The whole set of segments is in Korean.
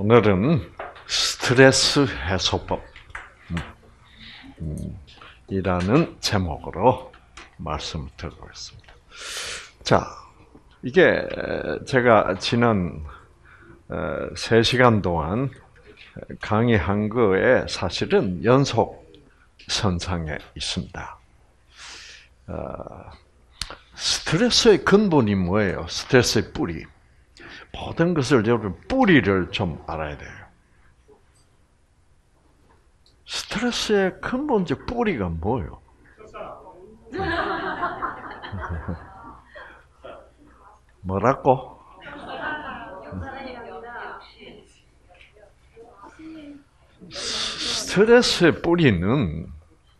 오늘은 스트레스 해소법 이라는 제목으로 말씀을 드리고 있습니다. 자, 이게 제가 지난 3시간 동안 강의한 거에 사실은 연속 선상에 있습니다. 스트레스의 근본이 뭐예요? 스트레스의 뿌리. 모든 것을 여러분 뿌리를 좀 알아야 돼요. 스트레스의 근본적 뿌리가 뭐예요? 뭐라고? 스트레스의 뿌리는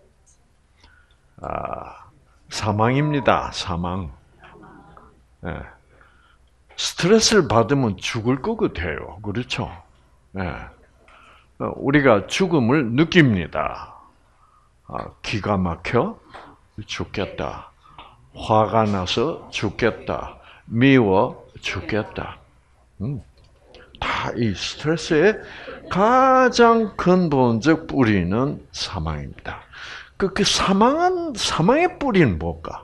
사망입니다. 사망. 네. 스트레스를 받으면 죽을 것 같아요. 그렇죠? 네. 우리가 죽음을 느낍니다. 기가 막혀 죽겠다. 화가 나서 죽겠다. 미워 죽겠다. 다 이 스트레스의 가장 근본적 뿌리는 사망입니다. 그 사망의 뿌리는 뭘까?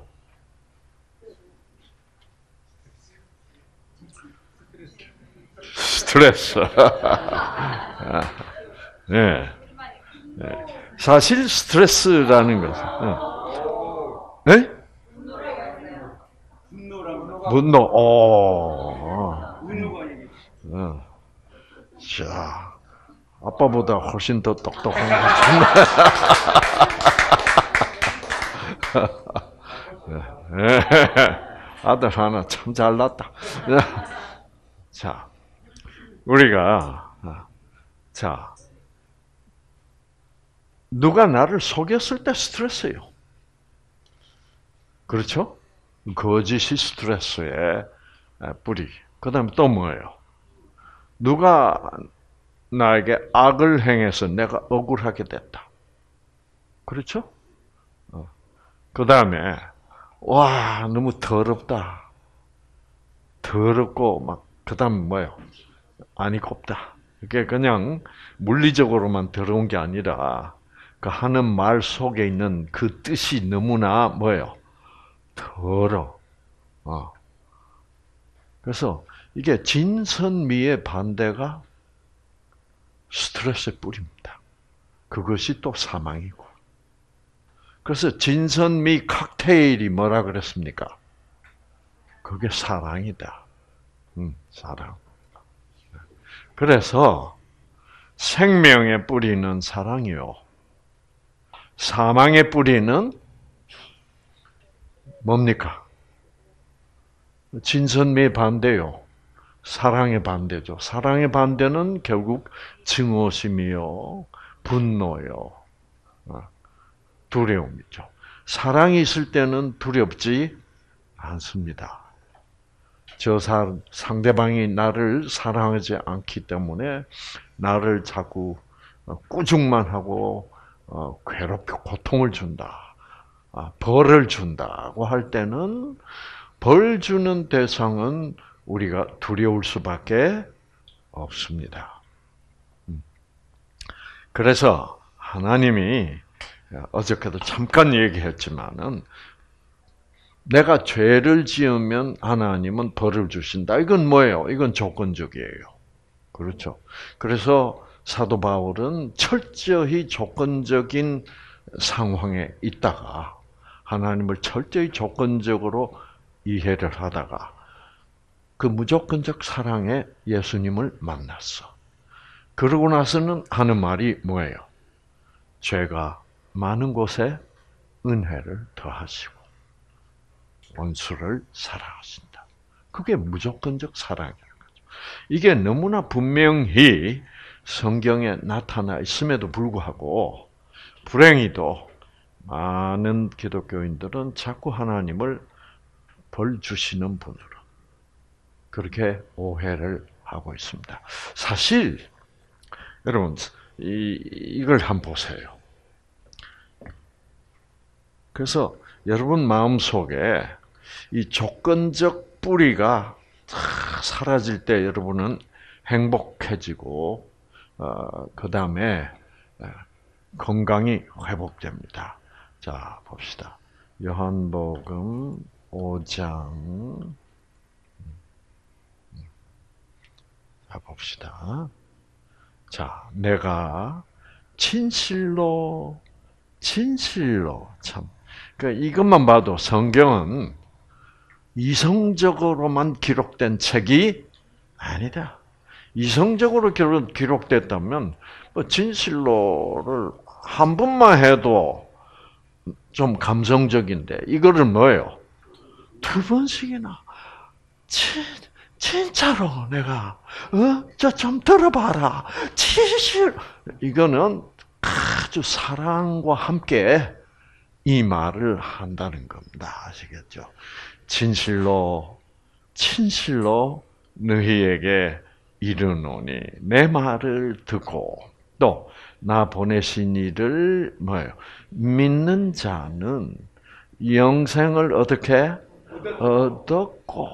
스트레스. 네. 네. 사실 스트레스라는 것은, 네? 분노. 자, 아빠보다 훨씬 더 똑똑한 것 같은데. 아들 하나 참 잘났다. 자, 우리가 누가 나를 속였을 때 스트레스예요. 그렇죠? 거짓이 스트레스의 뿌리. 그다음에 또 뭐예요? 누가 나에게 악을 행해서 내가 억울하게 됐다. 그렇죠? 그다음에 와, 너무 더럽다. 더럽고 막 그다음 뭐예요? 안이 곱다. 이게 그냥 물리적으로만 더러운 게 아니라 그 하는 말 속에 있는 그 뜻이 너무나 뭐예요? 더러워. 그래서 이게 진선미의 반대가 스트레스의 뿌리입니다. 그것이 또 사망이고. 그래서 진선미 칵테일이 뭐라 그랬습니까? 그게 사랑이다. 사랑. 그래서 생명의 뿌리는 사랑이요. 사망의 뿌리는 뭡니까? 진선미의 반대요. 사랑의 반대죠. 사랑의 반대는 결국 증오심이요, 분노요, 두려움이죠. 사랑이 있을 때는 두렵지 않습니다. 상대방이 나를 사랑하지 않기 때문에 나를 자꾸 꾸중만 하고 괴롭히고 고통을 준다. 벌을 준다고 할 때는 벌 주는 대상은 우리가 두려울 수밖에 없습니다. 그래서 하나님이 어저께도 잠깐 얘기했지만은 내가 죄를 지으면 하나님은 벌을 주신다. 이건 뭐예요? 이건 조건적이에요. 그렇죠? 그래서 사도 바울은 철저히 조건적인 상황에 있다가 하나님을 철저히 조건적으로 이해를 하다가 그 무조건적 사랑에 예수님을 만났어. 그러고 나서는 하는 말이 뭐예요? 죄가 많은 곳에 은혜를 더하시고 원수를 사랑하신다. 그게 무조건적 사랑이라는 거죠. 이게 너무나 분명히 성경에 나타나 있음에도 불구하고 불행히도 많은 기독교인들은 자꾸 하나님을 벌 주시는 분으로 그렇게 오해를 하고 있습니다. 사실 여러분 이걸 한번 보세요. 그래서 여러분 마음속에 이 조건적 뿌리가 사라질 때 여러분은 행복해지고 그 다음에 건강이 회복됩니다. 자, 봅시다. 요한복음 5장. 자, 봅시다. 자, 내가 진실로 참. 그러니까 이것만 봐도 성경은 이성적으로만 기록된 책이 아니다. 이성적으로 기록됐다면 진실로를 한 번만 해도 좀 감성적인데 이거를 뭐예요? 두 번씩이나 진짜로 내가 저 좀 들어봐라. 진실 이거는 아주 사랑과 함께 이 말을 한다는 겁니다. 아시겠죠? 진실로 너희에게 이르노니 내 말을 듣고 또 나 보내신 이를 뭐예요? 믿는 자는 영생을 어떻게 얻었고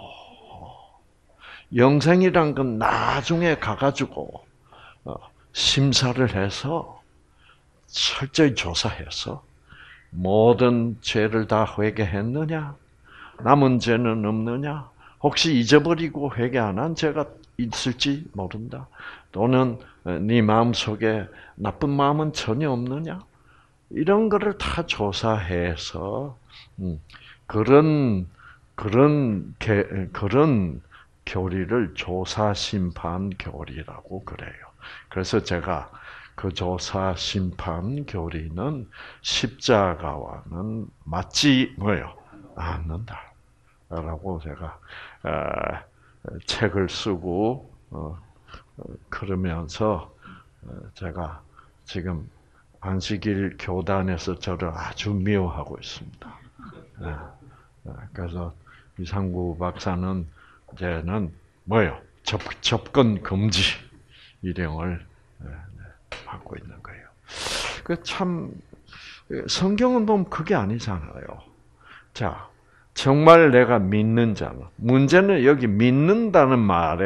영생이란 건 나중에 가가지고 심사를 해서 철저히 조사해서 모든 죄를 다 회개했느냐? 남은 죄는 없느냐? 혹시 잊어버리고 회개 안 한 죄가 있을지 모른다. 또는 네 마음속에 나쁜 마음은 전혀 없느냐? 이런 거를 다 조사해서 그런 교리를 조사 심판 교리라고 그래요. 그래서 제가 그 조사 심판 교리는 십자가와는 맞지 않는다라고 제가 책을 쓰고 그러면서 제가 지금 안식일 교단에서 저를 아주 미워하고 있습니다. 그래서 이상구 박사는 이제는 접근 금지 일령을 받고 있는 거예요. 그 참 성경은 보면 그게 아니잖아요. 자, 정말 내가 믿는 자는 문제는 여기 믿는다는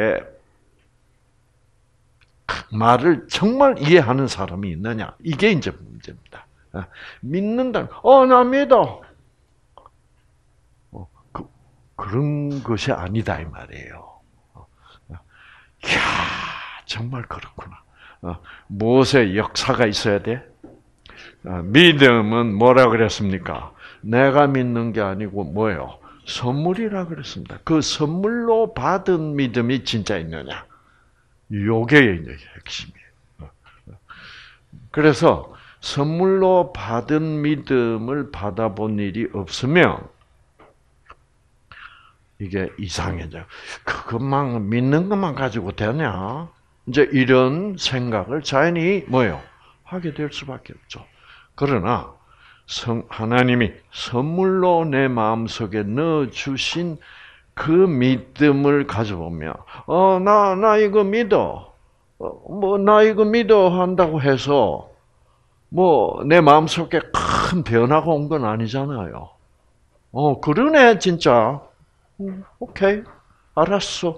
말을 정말 이해하는 사람이 있느냐 이게 이제 문제입니다. 믿는다는 나 믿어. 그런 것이 아니다 이 말이에요. 이야 정말 그렇구나. 무엇의 역사가 있어야 돼? 믿음은 뭐라 그랬습니까? 내가 믿는 게 아니고 뭐예요? 선물이라 그랬습니다. 그 선물로 받은 믿음이 진짜 있느냐? 요게 이제 핵심이에요. 그래서 선물로 받은 믿음을 받아본 일이 없으면 이게 이상해져. 그것만 믿는 것만 가지고 되냐? 이제 이런 생각을 자연히 하게 될 수밖에 없죠. 그러나 하나님이 선물로 내 마음속에 넣어 주신 그 믿음을 가져보면 나 이거 믿어. 나 이거 믿어 한다고 해서 내 마음속에 큰 변화가 온 건 아니잖아요. 그러네 진짜. 오케이. 알았어.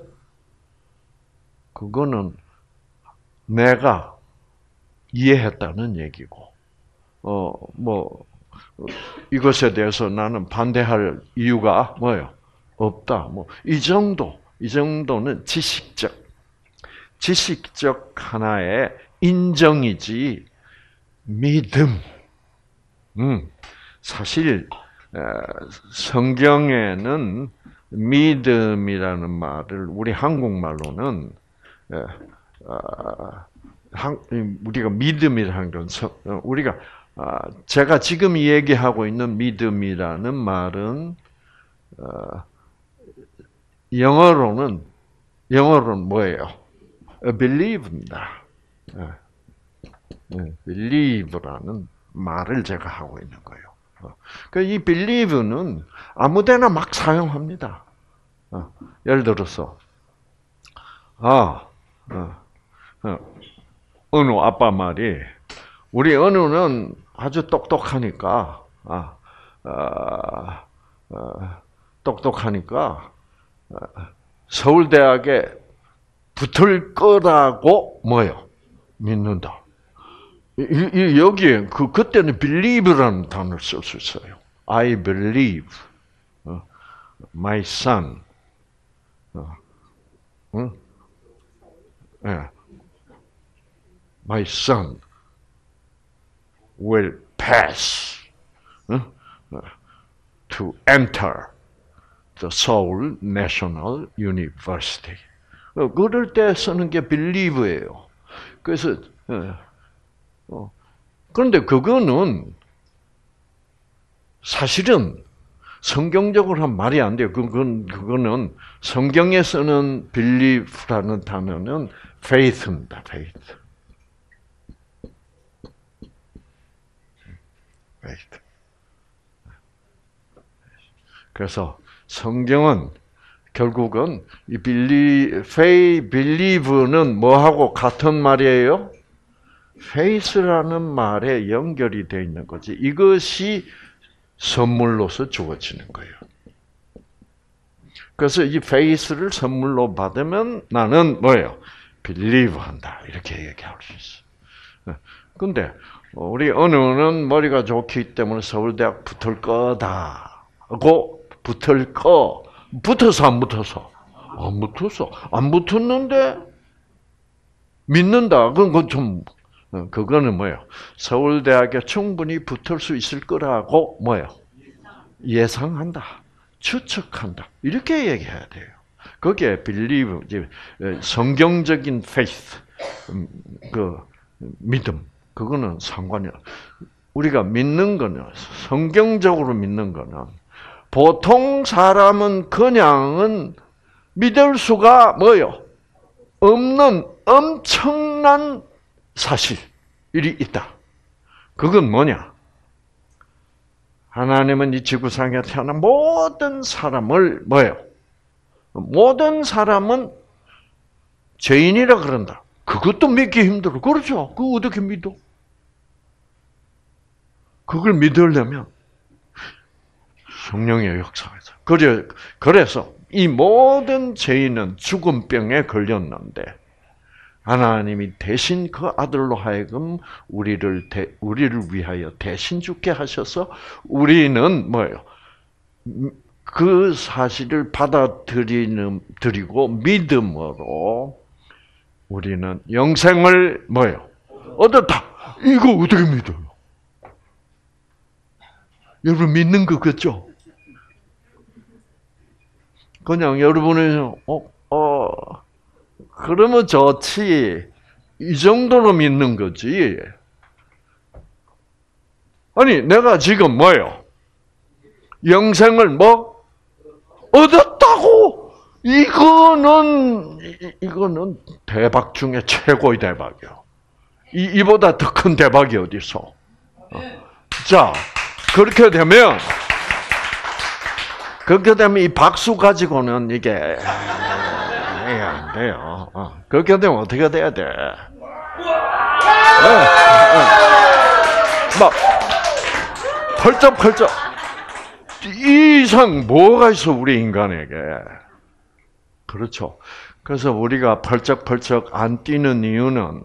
그거는 내가 이해했다는 얘기고, 이것에 대해서 나는 반대할 이유가 없다. 이 정도는 지식적 하나의 인정이지, 믿음. 사실, 성경에는 믿음이라는 말을 우리 한국말로는 우리가 믿음이라는 건 우리가 제가 지금 얘기하고 있는 믿음이라는 말은 영어로는 뭐예요? believe입니다. believe라는 말을 제가 하고 있는 거예요. 이 believe는 아무데나 막 사용합니다. 예를 들어서 은우 아빠 말이 우리 은우는 아주 똑똑하니까 서울대학에 붙을 거라고 뭐요? 믿는다. 여기에 그때는 believe라는 단어를 쓸 수 있어요. I believe my son. My son will pass to enter the Seoul National University. 그럴 때 쓰는 게 believe예요. 그래서 그런데 그거는 사실은 성경적으로 하면 말이 안 돼요. 그거는 성경에 쓰는 believe라는 단어는 faith입니다. faith. 그래서 성경은 결국은 이 believe는 뭐하고 같은 말이에요? faith라는 말에 연결이 되어 있는 거지. 이것이 선물로서 주어지는 거예요. 그래서 이 faith를 선물로 받으면 나는 뭐예요? believe 한다. 이렇게 얘기할 수 있어요. 근데 우리 은우는 머리가 좋기 때문에 서울대학 붙을 거다 하고 붙을 거. 붙어서 안 붙어서? 안 붙었어. 안 붙었는데 믿는다. 그거는 뭐예요? 서울대학에 충분히 붙을 수 있을 거라고 뭐예요? 예상한다. 추측한다. 이렇게 얘기해야 돼요. 그게 believe, 성경적인 faith, 믿음. 그거는 상관이 없어요. 우리가 믿는 거는, 성경적으로 믿는 거는, 보통 사람은 그냥은 믿을 수가 뭐요? 없는 엄청난 사실이 있다. 그건 뭐냐? 하나님은 이 지구상에 태어난 모든 사람을 뭐예요? 모든 사람은 죄인이라 그런다. 그것도 믿기 힘들어. 그렇죠? 그거 어떻게 믿어? 그걸 믿으려면 성령의 역사에서. 그래서 이 모든 죄인은 죽음병에 걸렸는데 하나님이 대신 그 아들로 하여금 우리를 위하여 대신 죽게 하셔서 우리는 뭐예요? 그 사실을 받아들이고 믿음으로 우리는 영생을 뭐예요? 얻었다. 이거 어떻게 믿어요? 여러분 믿는 거 같죠? 그냥 여러분이 그러면 좋지. 이 정도로 믿는 거지. 아니 내가 지금 뭐예요? 영생을 얻었다고? 이거는 대박 중에 최고의 대박이요. 이보다 더 큰 대박이 어디 있어? 자, 그렇게 되면 이 박수 가지고는 이게 안 돼요. 그렇게 되면 어떻게 돼야 돼? 막 펄쩍펄쩍 이 이상 뭐가 있어 우리 인간에게? 그렇죠. 그래서 우리가 펄쩍펄쩍 안 뛰는 이유는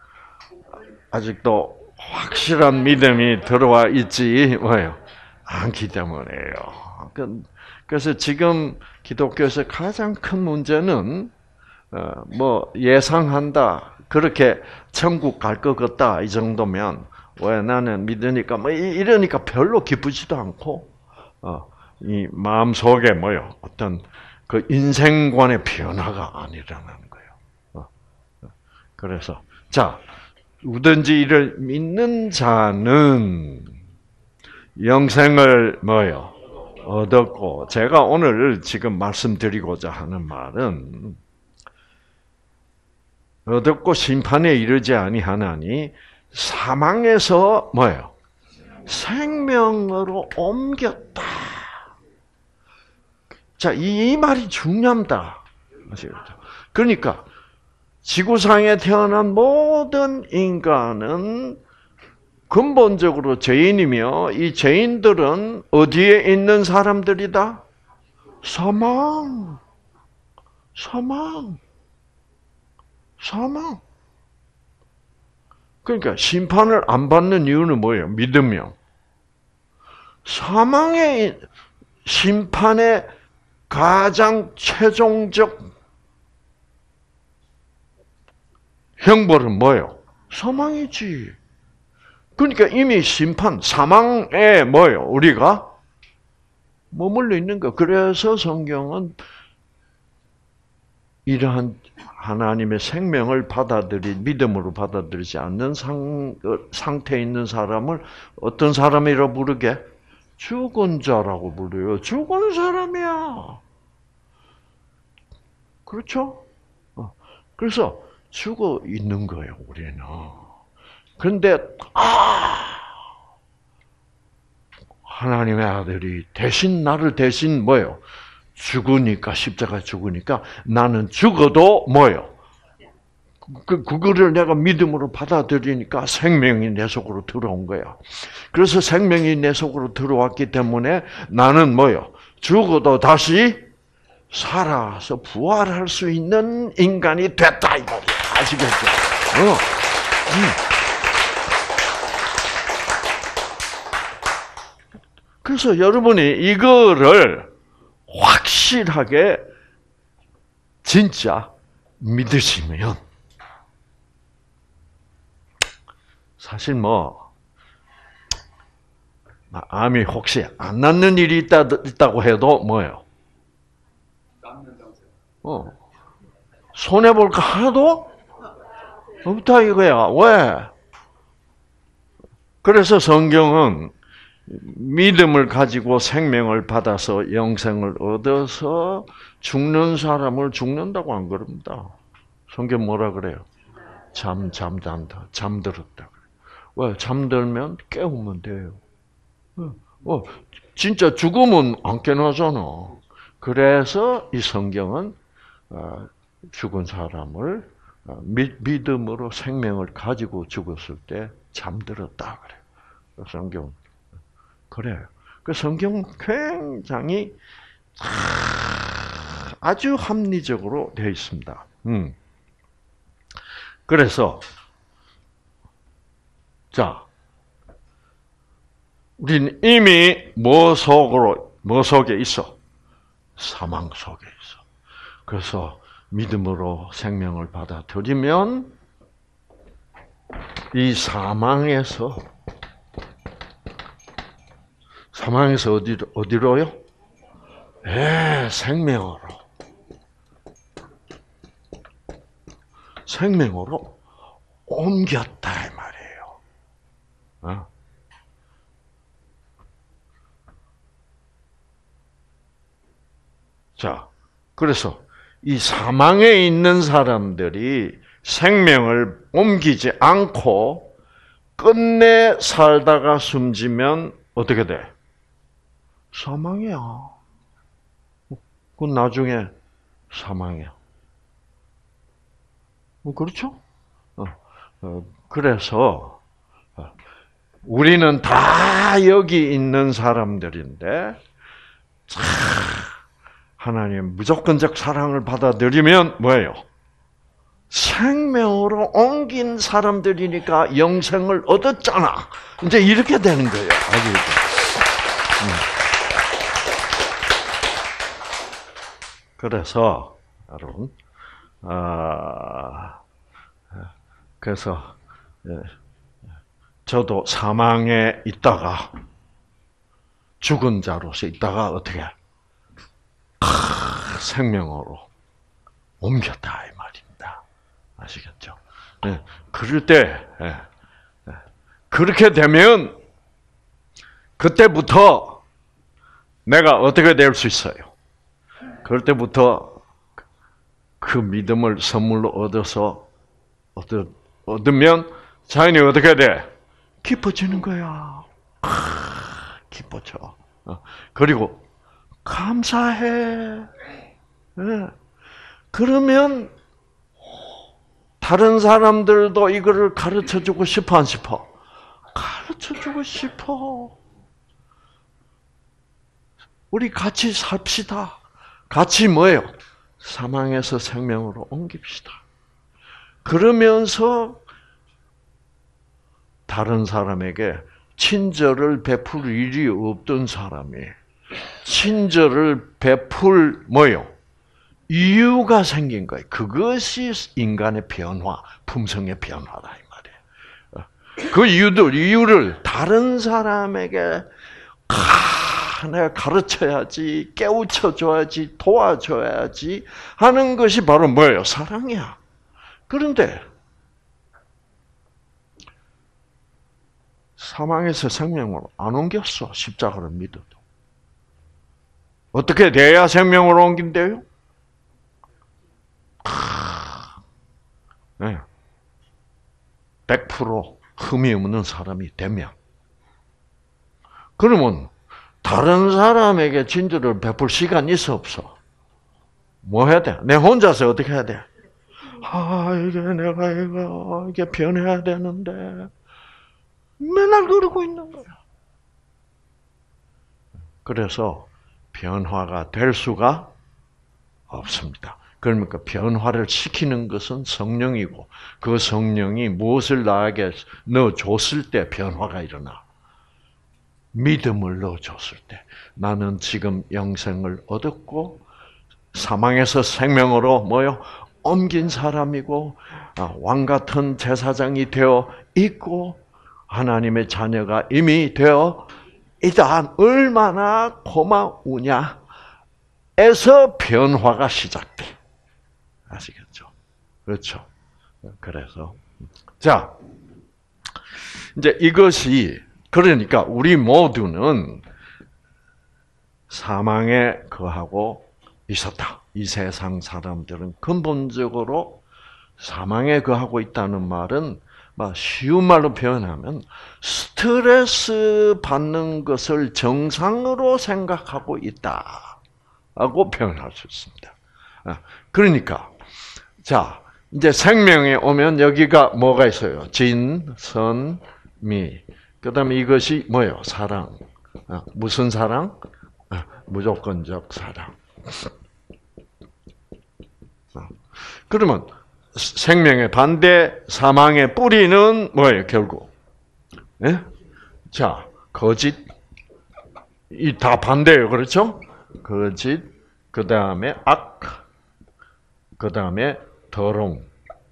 아직도 확실한 믿음이 들어와 있지 뭐예요? 않기 때문에요. 그래서 지금 기독교에서 가장 큰 문제는 예상한다. 그렇게 천국 갈 것 같다. 이 정도면 왜 나는 믿으니까 이러니까 별로 기쁘지도 않고 이 마음 속에 어떤 그 인생관의 변화가 안 일어나는 거예요. 그래서 누구든지 이를 믿는 자는 영생을 얻었고, 제가 오늘 지금 말씀드리고자 하는 말은 얻었고 심판에 이르지 아니하나니 사망에서 생명으로 옮겼다. 자, 이 말이 중요합니다. 그러니까 지구상에 태어난 모든 인간은 근본적으로 죄인이며 이 죄인들은 어디에 있는 사람들이다? 사망. 사망. 그러니까 심판을 안 받는 이유는 뭐예요? 믿으면. 사망의 심판의 가장 최종적 형벌은 뭐예요? 사망이지. 그러니까 이미 심판, 사망에 뭐예요? 우리가 머물러 있는 거. 그래서 성경은 이러한 하나님의 생명을 믿음으로 받아들이지 않는 상태에 있는 사람을 어떤 사람이라고 부르게? 죽은 자라고 부르요. 죽은 사람이야. 그렇죠? 그래서 죽어 있는 거예요, 우리는. 그런데, 하나님의 아들이 나를 대신 뭐예요? 죽으니까, 십자가 죽으니까 나는 죽어도 뭐예요? 그거를 내가 믿음으로 받아들이니까 생명이 내 속으로 들어온 거야. 그래서 생명이 내 속으로 들어왔기 때문에 나는 뭐예요? 죽어도 다시 살아서 부활할 수 있는 인간이 됐다, 이 말이야. 아시겠죠? 그래서 여러분이 이거를 확실하게 진짜 믿으시면 사실 암이 혹시 안 낫는 일이 있다고 해도 뭐예요? 손해볼 거 하나도 없다 이거야. 왜? 그래서 성경은 믿음을 가지고 생명을 받아서 영생을 얻어서 죽는 사람을 죽는다고 안 그럽니다. 성경 뭐라 그래요? 잠들었다. 그래요. 왜? 잠들면 깨우면 돼요. 진짜 죽으면 안 깨나잖아. 그래서 이 성경은 죽은 사람을 믿음으로 생명을 가지고 죽었을 때 잠들었다 그래요. 성경 그래요. 그 성경은 굉장히 아주 합리적으로 되어 있습니다. 그래서 자, 우리는 이미 뭐 속에 있어? 사망 속에 있어. 그래서 믿음으로 생명을 받아들이면 이 사망에서 어디로요? 생명으로 옮겼다 이 말이에요. 자, 그래서 이 사망에 있는 사람들이 생명을 옮기지 않고 끝내 살다가 숨지면 어떻게 돼? 사망이야. 그건 나중에 사망이야. 그렇죠? 그래서 우리는 다 여기 있는 사람들인데 하나님 무조건적 사랑을 받아들이면 뭐예요? 생명으로 옮긴 사람들이니까 영생을 얻었잖아. 이제 이렇게 되는 거예요. 그래서 여러분, 그래서 저도 사망에 있다가 죽은 자로서 있다가 어떻게 생명으로 옮겼다 이 말입니다. 아시겠죠? 그럴 때 그렇게 되면 그때부터 내가 어떻게 될 수 있어요? 그럴 때부터 그 믿음을 선물로 얻으면 자연이 어떻게 돼? 기뻐지는 거야. 기뻐져. 그리고 감사해. 그러면 다른 사람들도 이거를 가르쳐주고 싶어 안 싶어? 가르쳐주고 싶어. 우리 같이 삽시다. 같이 뭐예요? 사망에서 생명으로 옮깁시다. 그러면서 다른 사람에게 친절을 베풀 일이 없던 사람이 친절을 베풀 뭐요? 이유가 생긴 거예요. 그것이 인간의 변화, 품성의 변화다 이 말이에요. 그 이유를 다른 사람에게 내가 가르쳐야지, 깨우쳐줘야지, 도와줘야지 하는 것이 바로 뭐예요? 사랑이야. 그런데 사망에서 생명으로 안 옮겼어. 십자가를 믿어도. 어떻게 돼야 생명으로 옮긴대요? 네. 100% 흠이 없는 사람이 되면. 그러면 다른 사람에게 친절을 베풀 시간이 있어 없어? 뭐 해야 돼? 내 혼자서 어떻게 해야 돼? 이게 내가 이게 변해야 되는데 맨날 그러고 있는 거야. 그래서 변화가 될 수가 없습니다. 그러니까 변화를 시키는 것은 성령이고 그 성령이 무엇을 나에게 넣어줬을 때 변화가 일어나. 믿음을 넣어줬을 때 나는 지금 영생을 얻었고 사망에서 생명으로 옮긴 사람이고 왕 같은 제사장이 되어 있고 하나님의 자녀가 이미 되어 있다. 얼마나 고마우냐 에서 변화가 시작돼. 아시겠죠? 그렇죠. 그래서 자 이제 이것이 그러니까 우리 모두는 사망에 거하고 있었다. 이 세상 사람들은 근본적으로 사망에 거하고 있다는 말은 쉬운 말로 표현하면 스트레스 받는 것을 정상으로 생각하고 있다라고 표현할 수 있습니다. 그러니까 자 이제 생명에 오면 여기가 뭐가 있어요? 진, 선, 미. 그다음에 이것이 뭐예요? 사랑. 무슨 사랑? 무조건적 사랑. 그러면 생명의 반대, 사망의 뿌리는 뭐예요? 결국, 네? 자 거짓. 이 다 반대예요, 그렇죠? 거짓. 그 다음에 악. 그 다음에 더러움.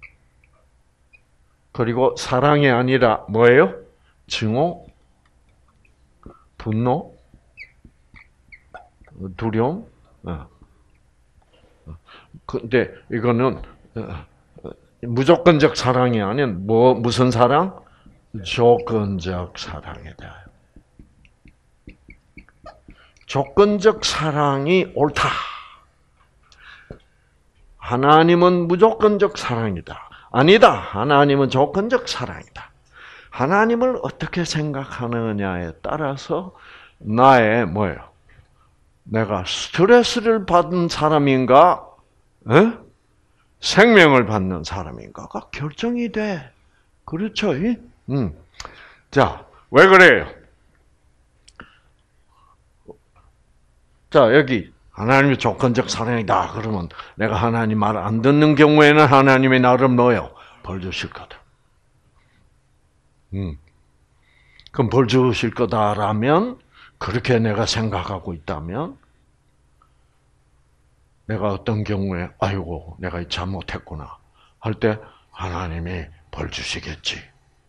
그리고 사랑이 아니라 뭐예요? 증오, 분노, 두려움. 근데 이거는 무조건적 사랑이 아닌 무슨 사랑? 조건적 사랑이다. 조건적 사랑이 옳다. 하나님은 무조건적 사랑이다. 아니다. 하나님은 조건적 사랑이다. 하나님을 어떻게 생각하느냐에 따라서 나의 뭐예요? 내가 스트레스를 받은 사람인가, 생명을 받는 사람인가가 결정이 돼. 그렇죠? 자, 왜 그래요? 자, 여기 하나님이 조건적 사랑이다. 그러면 내가 하나님 말 안 듣는 경우에는 하나님이 나를 뭐요? 벌 주실 거다. 그럼 벌 주실 거다라면 그렇게 내가 생각하고 있다면 내가 어떤 경우에 아이고 내가 잘못했구나 할 때 하나님이 벌 주시겠지.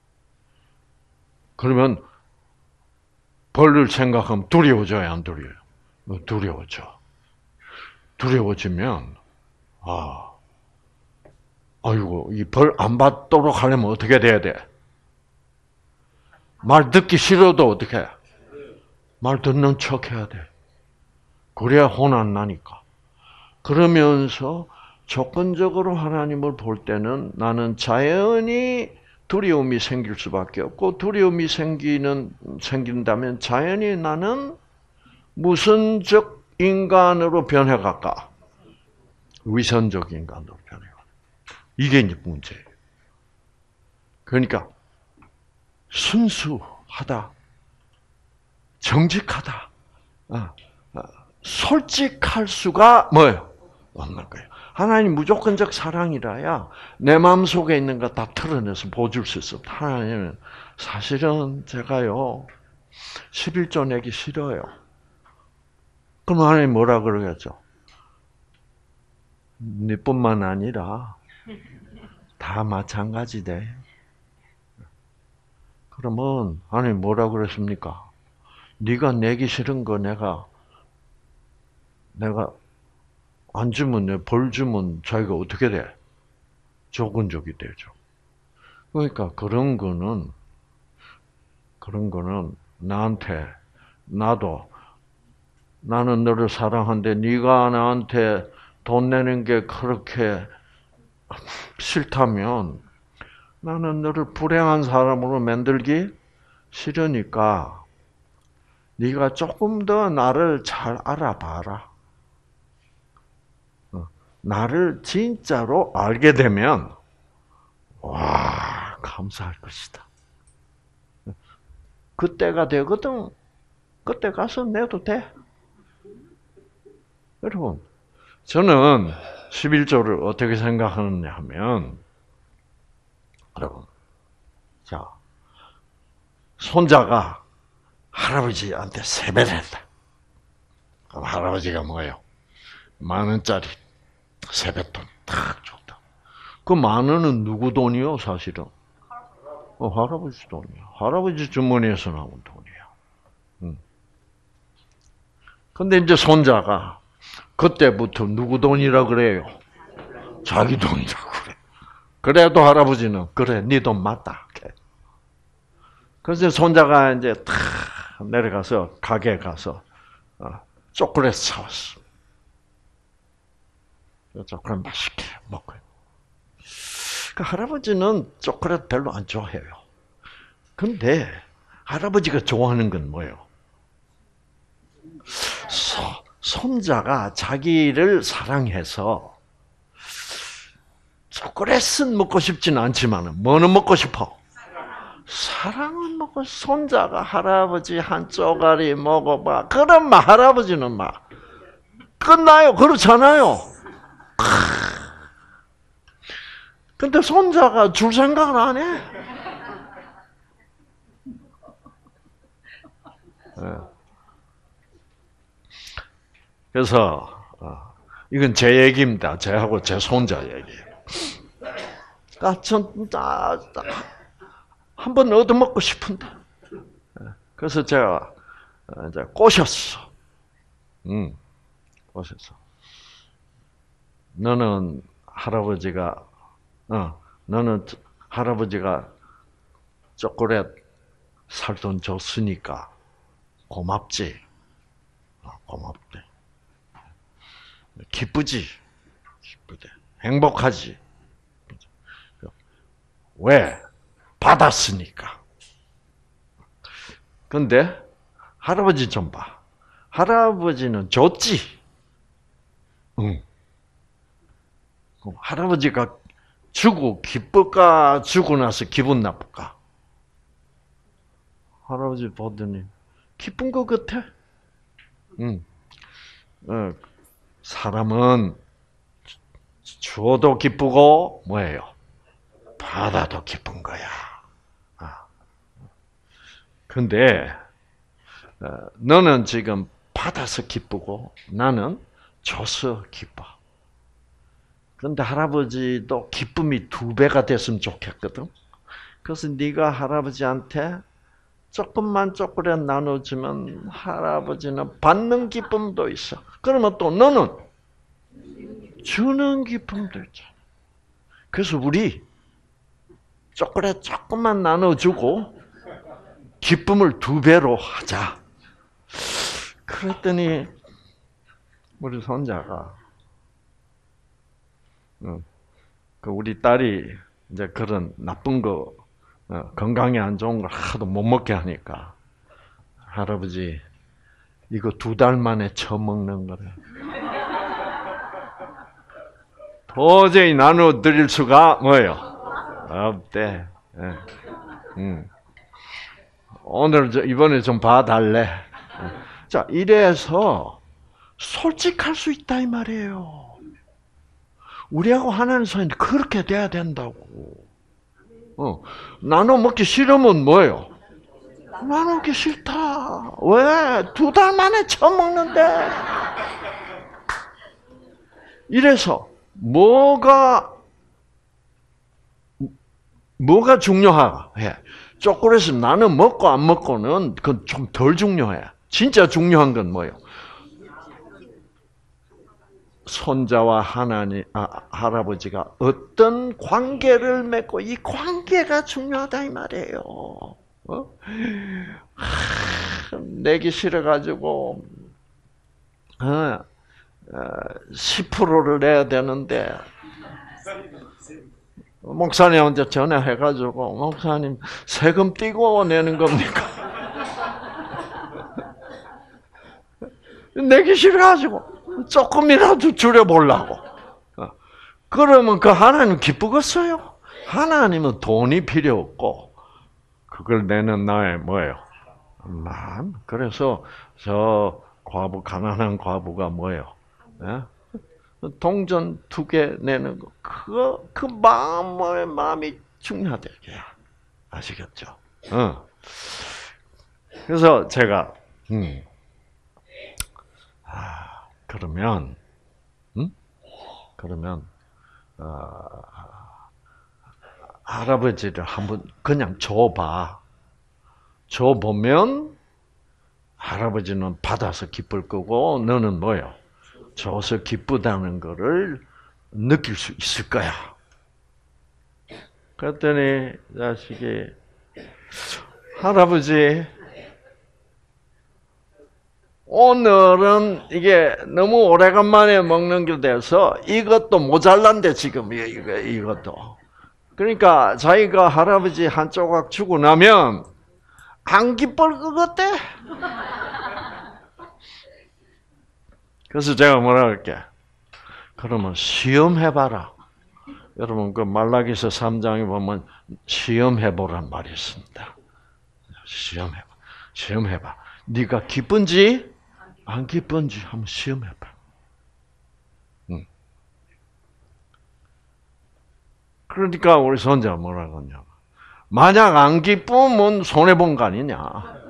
그러면 벌을 생각하면 두려워져야 안 두려워요? 두려워져. 두려워지면 아이고 이 벌 안 받도록 하려면 어떻게 돼야 돼? 말 듣기 싫어도 어떻게 해? 말 듣는 척 해야 돼. 그래야 혼 안 나니까. 그러면서 조건적으로 하나님을 볼 때는 나는 자연히 두려움이 생길 수밖에 없고 두려움이 생긴다면 자연히 나는 무선적 인간으로 변해갈까? 위선적 인간으로 변해가. 이게 이제 문제예요. 그러니까 순수하다, 정직하다, 솔직할 수가 뭐예요? 없는 거예요. 하나님 무조건적 사랑이라야 내 마음속에 있는 거 다 털어내서 보여줄 수 있어. 하나님은 사실은 제가요 11조 내기 싫어요. 그럼 하나님 뭐라 그러겠죠? 네뿐만 아니라 다 마찬가지대. 그러면 하나님 뭐라 그랬습니까? 네가 내기 싫은 거 내가 안 주면 벌 주면 자기가 어떻게 돼? 조근족이 되죠. 그러니까 그런 거는 나한테 나는 너를 사랑하는데 네가 나한테 돈 내는 게 그렇게 싫다면 나는 너를 불행한 사람으로 만들기 싫으니까 네가 조금 더 나를 잘 알아봐라. 나를 진짜로 알게 되면 와 감사할 것이다. 그때가 되거든. 그때 가서 내도 돼. 여러분, 저는 11조를 어떻게 생각하느냐 하면, 여러분, 자, 손자가 할아버지한테 세배를 했다. 그럼 할아버지가 뭐예요? 10,000원짜리 세뱃돈 탁 줬다. 그 10,000원은 누구 돈이요, 사실은? 할아버지 돈이야. 할아버지 주머니에서 나온 돈이야. 근데 이제 손자가 그때부터 누구 돈이라 그래요? 자기 돈이라고 그래. 그래도 할아버지는 그래, 네 돈 맞다. 그래서 손자가 이제 탁 내려가서 가게에 가서 초콜릿 사왔어. 초콜릿 맛있게 먹고요. 그 할아버지는 초콜릿 별로 안 좋아해요. 근데 할아버지가 좋아하는 건 뭐예요? 손자가 자기를 사랑해서 초콜릿은 먹고 싶지는 않지만 뭐는 먹고 싶어? 사랑은 먹고 손자가 할아버지 한 쪼가리 먹어봐. 그럼 막 할아버지는 막 끝나요. 그렇잖아요. 근데 손자가 줄 생각을 안 해. 그래서 이건 제 얘기입니다. 제하고 제 손자 얘기예요. 한번 얻어먹고 싶은데. 그래서 제가 이제 꼬셨어. 꼬셨어. 너는 할아버지가 초콜릿 살 돈 줬으니까 고맙지. 고맙대. 기쁘지. 기쁘대. 행복하지. 왜? 받았으니까. 근데 할아버지 좀 봐. 할아버지는 줬지. 응. 할아버지가 주고 기쁠까? 주고 나서 기분 나쁠까? 할아버지 보더니 기쁜 것 같아. 응. 사람은 주어도 기쁘고 뭐예요? 받아도 기쁜 거야. 근데 너는 지금 받아서 기쁘고 나는 줘서 기뻐. 그런데 할아버지도 기쁨이 2배가 됐으면 좋겠거든. 그래서 네가 할아버지한테 조금만 초콜릿 나눠주면 할아버지는 받는 기쁨도 있어. 그러면 또 너는 주는 기쁨도 있잖아. 그래서 우리 초콜릿 조금만 나눠주고 기쁨을 2배로 하자. 그랬더니 우리 손자가 그 우리 딸이 이제 그런 나쁜 거 건강에 안 좋은 걸 하도 못 먹게 하니까 할아버지 이거 2달 만에 처음 먹는 거래. 도저히 나눠 드릴 수가 뭐예요? 없대. 오늘 이번에 좀 봐달래. 자, 이래서 솔직할 수 있다 이 말이에요. 우리하고 하나님 사이인데 그렇게 돼야 된다고. 나눠 먹기 싫으면 뭐예요? 나눠 먹기 싫다. 왜? 2달 만에 처음 먹는데. 이래서 뭐가 중요해? 초콜릿을 나는 먹고 안 먹고는 그건 좀 덜 중요해. 진짜 중요한 건 뭐예요? 손자와 할아버지가 어떤 관계를 맺고 이 관계가 중요하다 이 말이에요. 내기 싫어가지고 10%를 내야 되는데 목사님한테 전화해가지고 목사님 세금 떼고 내는 겁니까? 내기 싫어가지고 조금이라도 줄여보려고. 그러면 그 하나님 기쁘겠어요? 하나님은 돈이 필요 없고 그걸 내는 나의 뭐예요? 마음. 그래서 저 가난한 과부가 뭐예요? 동전 2개 내는 거, 그 마음이 중요하다. 아시겠죠? 그래서 제가, 그러면, 할아버지를 한번 그냥 줘봐. 줘보면, 할아버지는 받아서 기쁠 거고, 너는 뭐예요? 줘서 기쁘다는 거를 느낄 수 있을 거야. 그랬더니 자식이 할아버지 오늘은 이게 너무 오래간만에 먹는 게 돼서 이것도 모자란데 지금 이것도. 그러니까 자기가 할아버지 한 조각 주고 나면 안 기쁠 것 같아. 그래서 제가 뭐라 할게? 그러면 시험해봐라. 여러분 그 말라기서 3장에 보면 시험해보란 말이 있습니다. 시험해봐. 네가 기쁜지 안 기쁜지 한번 시험해봐. 그러니까 우리 손자 뭐라 그러냐? 만약 안 기쁘면 손해 본 거 아니냐?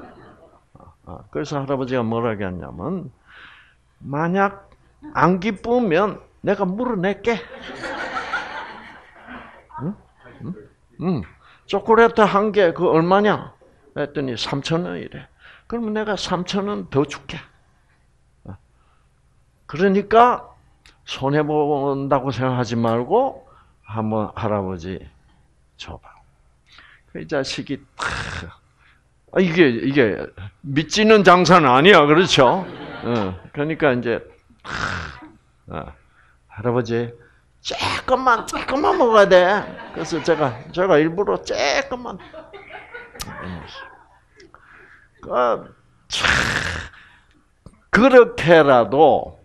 그래서 할아버지가 뭐라 했냐면 만약 안 기쁘면 내가 물어낼게. 초콜릿 한 개 그 얼마냐? 했더니 3,000원이래. 그러면 내가 3,000원 더 줄게. 그러니까 손해 본다고 생각하지 말고 한번 할아버지 줘봐. 그 자식이 이게 믿지는 장사는 아니야, 그렇죠? 그러니까 이제 할아버지 조금만 먹어야 돼. 그래서 제가 일부러 조금만. 그렇게라도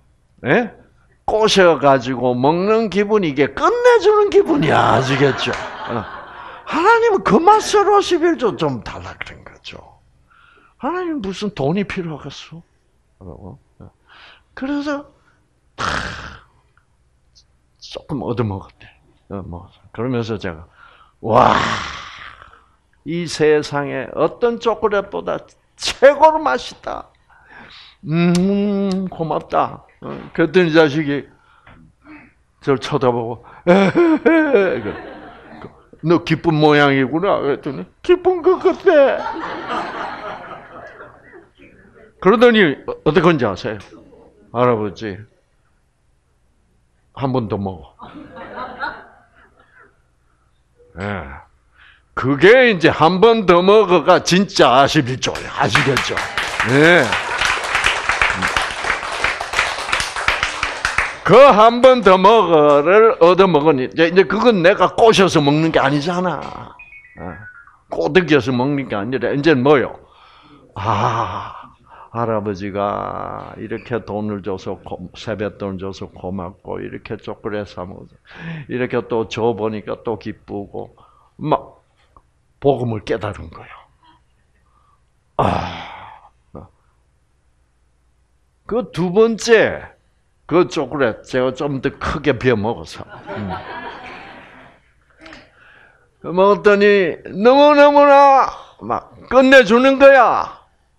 꼬셔가지고 먹는 기분이 이게 끝내주는 기분이야, 아시겠죠? 하나님은 그 맛으로 11조 좀 달라 그런 거죠. 하나님 무슨 돈이 필요하겠어? 그래서 조금 얻어먹었대. 그러면서 제가 이 세상에 어떤 초콜릿보다 최고로 맛있다. 고맙다. 그랬더니 자식이 저를 쳐다보고 너 기쁜 모양이구나. 그랬더니 기쁜 것 같아. 그러더니 어떻게 건지 아세요? 할아버지 한 번 더 먹어. 그게 이제 한 번 더 먹어가 진짜 11조예요. 아시겠죠? 네. 그 한 번 더 먹어를 얻어 먹으니 이제 그건 내가 꼬셔서 먹는 게 아니잖아. 꼬드겨서 먹는 게 아니라 이제 뭐요? 할아버지가 이렇게 돈을 줘서 세뱃돈 줘서 고맙고 이렇게 초콜릿 사 먹어서 이렇게 또 줘 보니까 또 기쁘고 막 복음을 깨달은 거예요. 그 두 번째 그 초콜릿 제가 좀 더 크게 베어 먹어서. 먹었더니 너무너무나 막 끝내주는 거야.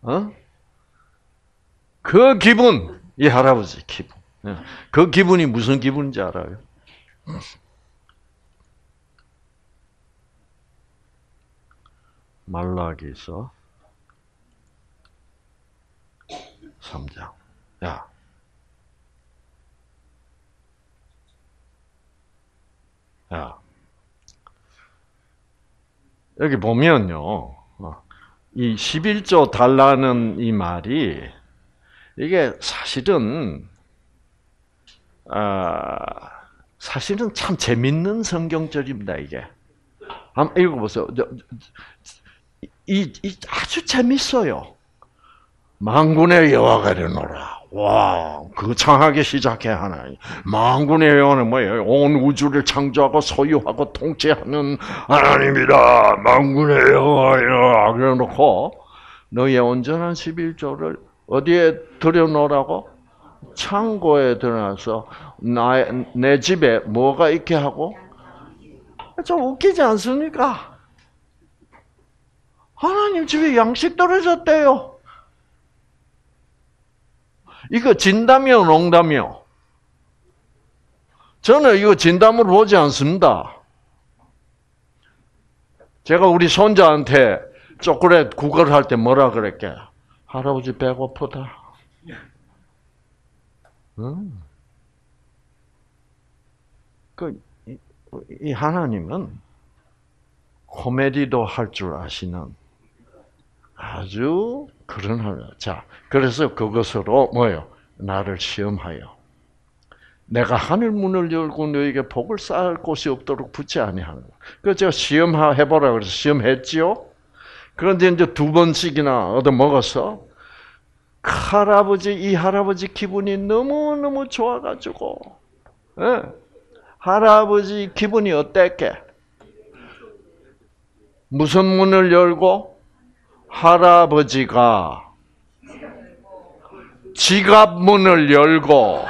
그 기분, 이 할아버지 기분. 그 기분이 무슨 기분인지 알아요? 말라기서 3장. 야, 여기 보면요. 이 11조 달라는 이 말이, 이게 사실은 참 재밌는 성경절입니다, 이게. 한번 읽어보세요. 아주 재밌어요. 만군의 여호와가 이르노라. 와, 거창하게 시작해 하나님. 만군의 여호와는 뭐예요? 온 우주를 창조하고 소유하고 통치하는 하나님이다. 만군의 여호와여. 그래놓고 너의 온전한 11조를 어디에 들여놓으라고? 창고에 들어놔서 내 집에 뭐가 있게 하고? 좀 웃기지 않습니까? 하나님 집에 양식 떨어졌대요. 이거 진담이요, 농담이요? 저는 이거 진담으로 보지 않습니다. 제가 우리 손자한테 초콜릿 구걸할 때 뭐라 그랬게? 할아버지 배고프다. 이 하나님은 코미디도 할 줄 아시는 아주 그런 하나님. 자, 그래서 그것으로 뭐요? 나를 시험하여. 내가 하늘 문을 열고 너에게 복을 쌓을 곳이 없도록 붙지 아니하는. 그래서 제가 시험해보라 그래서 시험했지요. 그런데 이제 2번씩이나 얻어 먹어서 이 할아버지 기분이 너무너무 좋아가지고, 할아버지 기분이 어땠게? 무슨 문을 열고? 할아버지가 지갑 문을 열고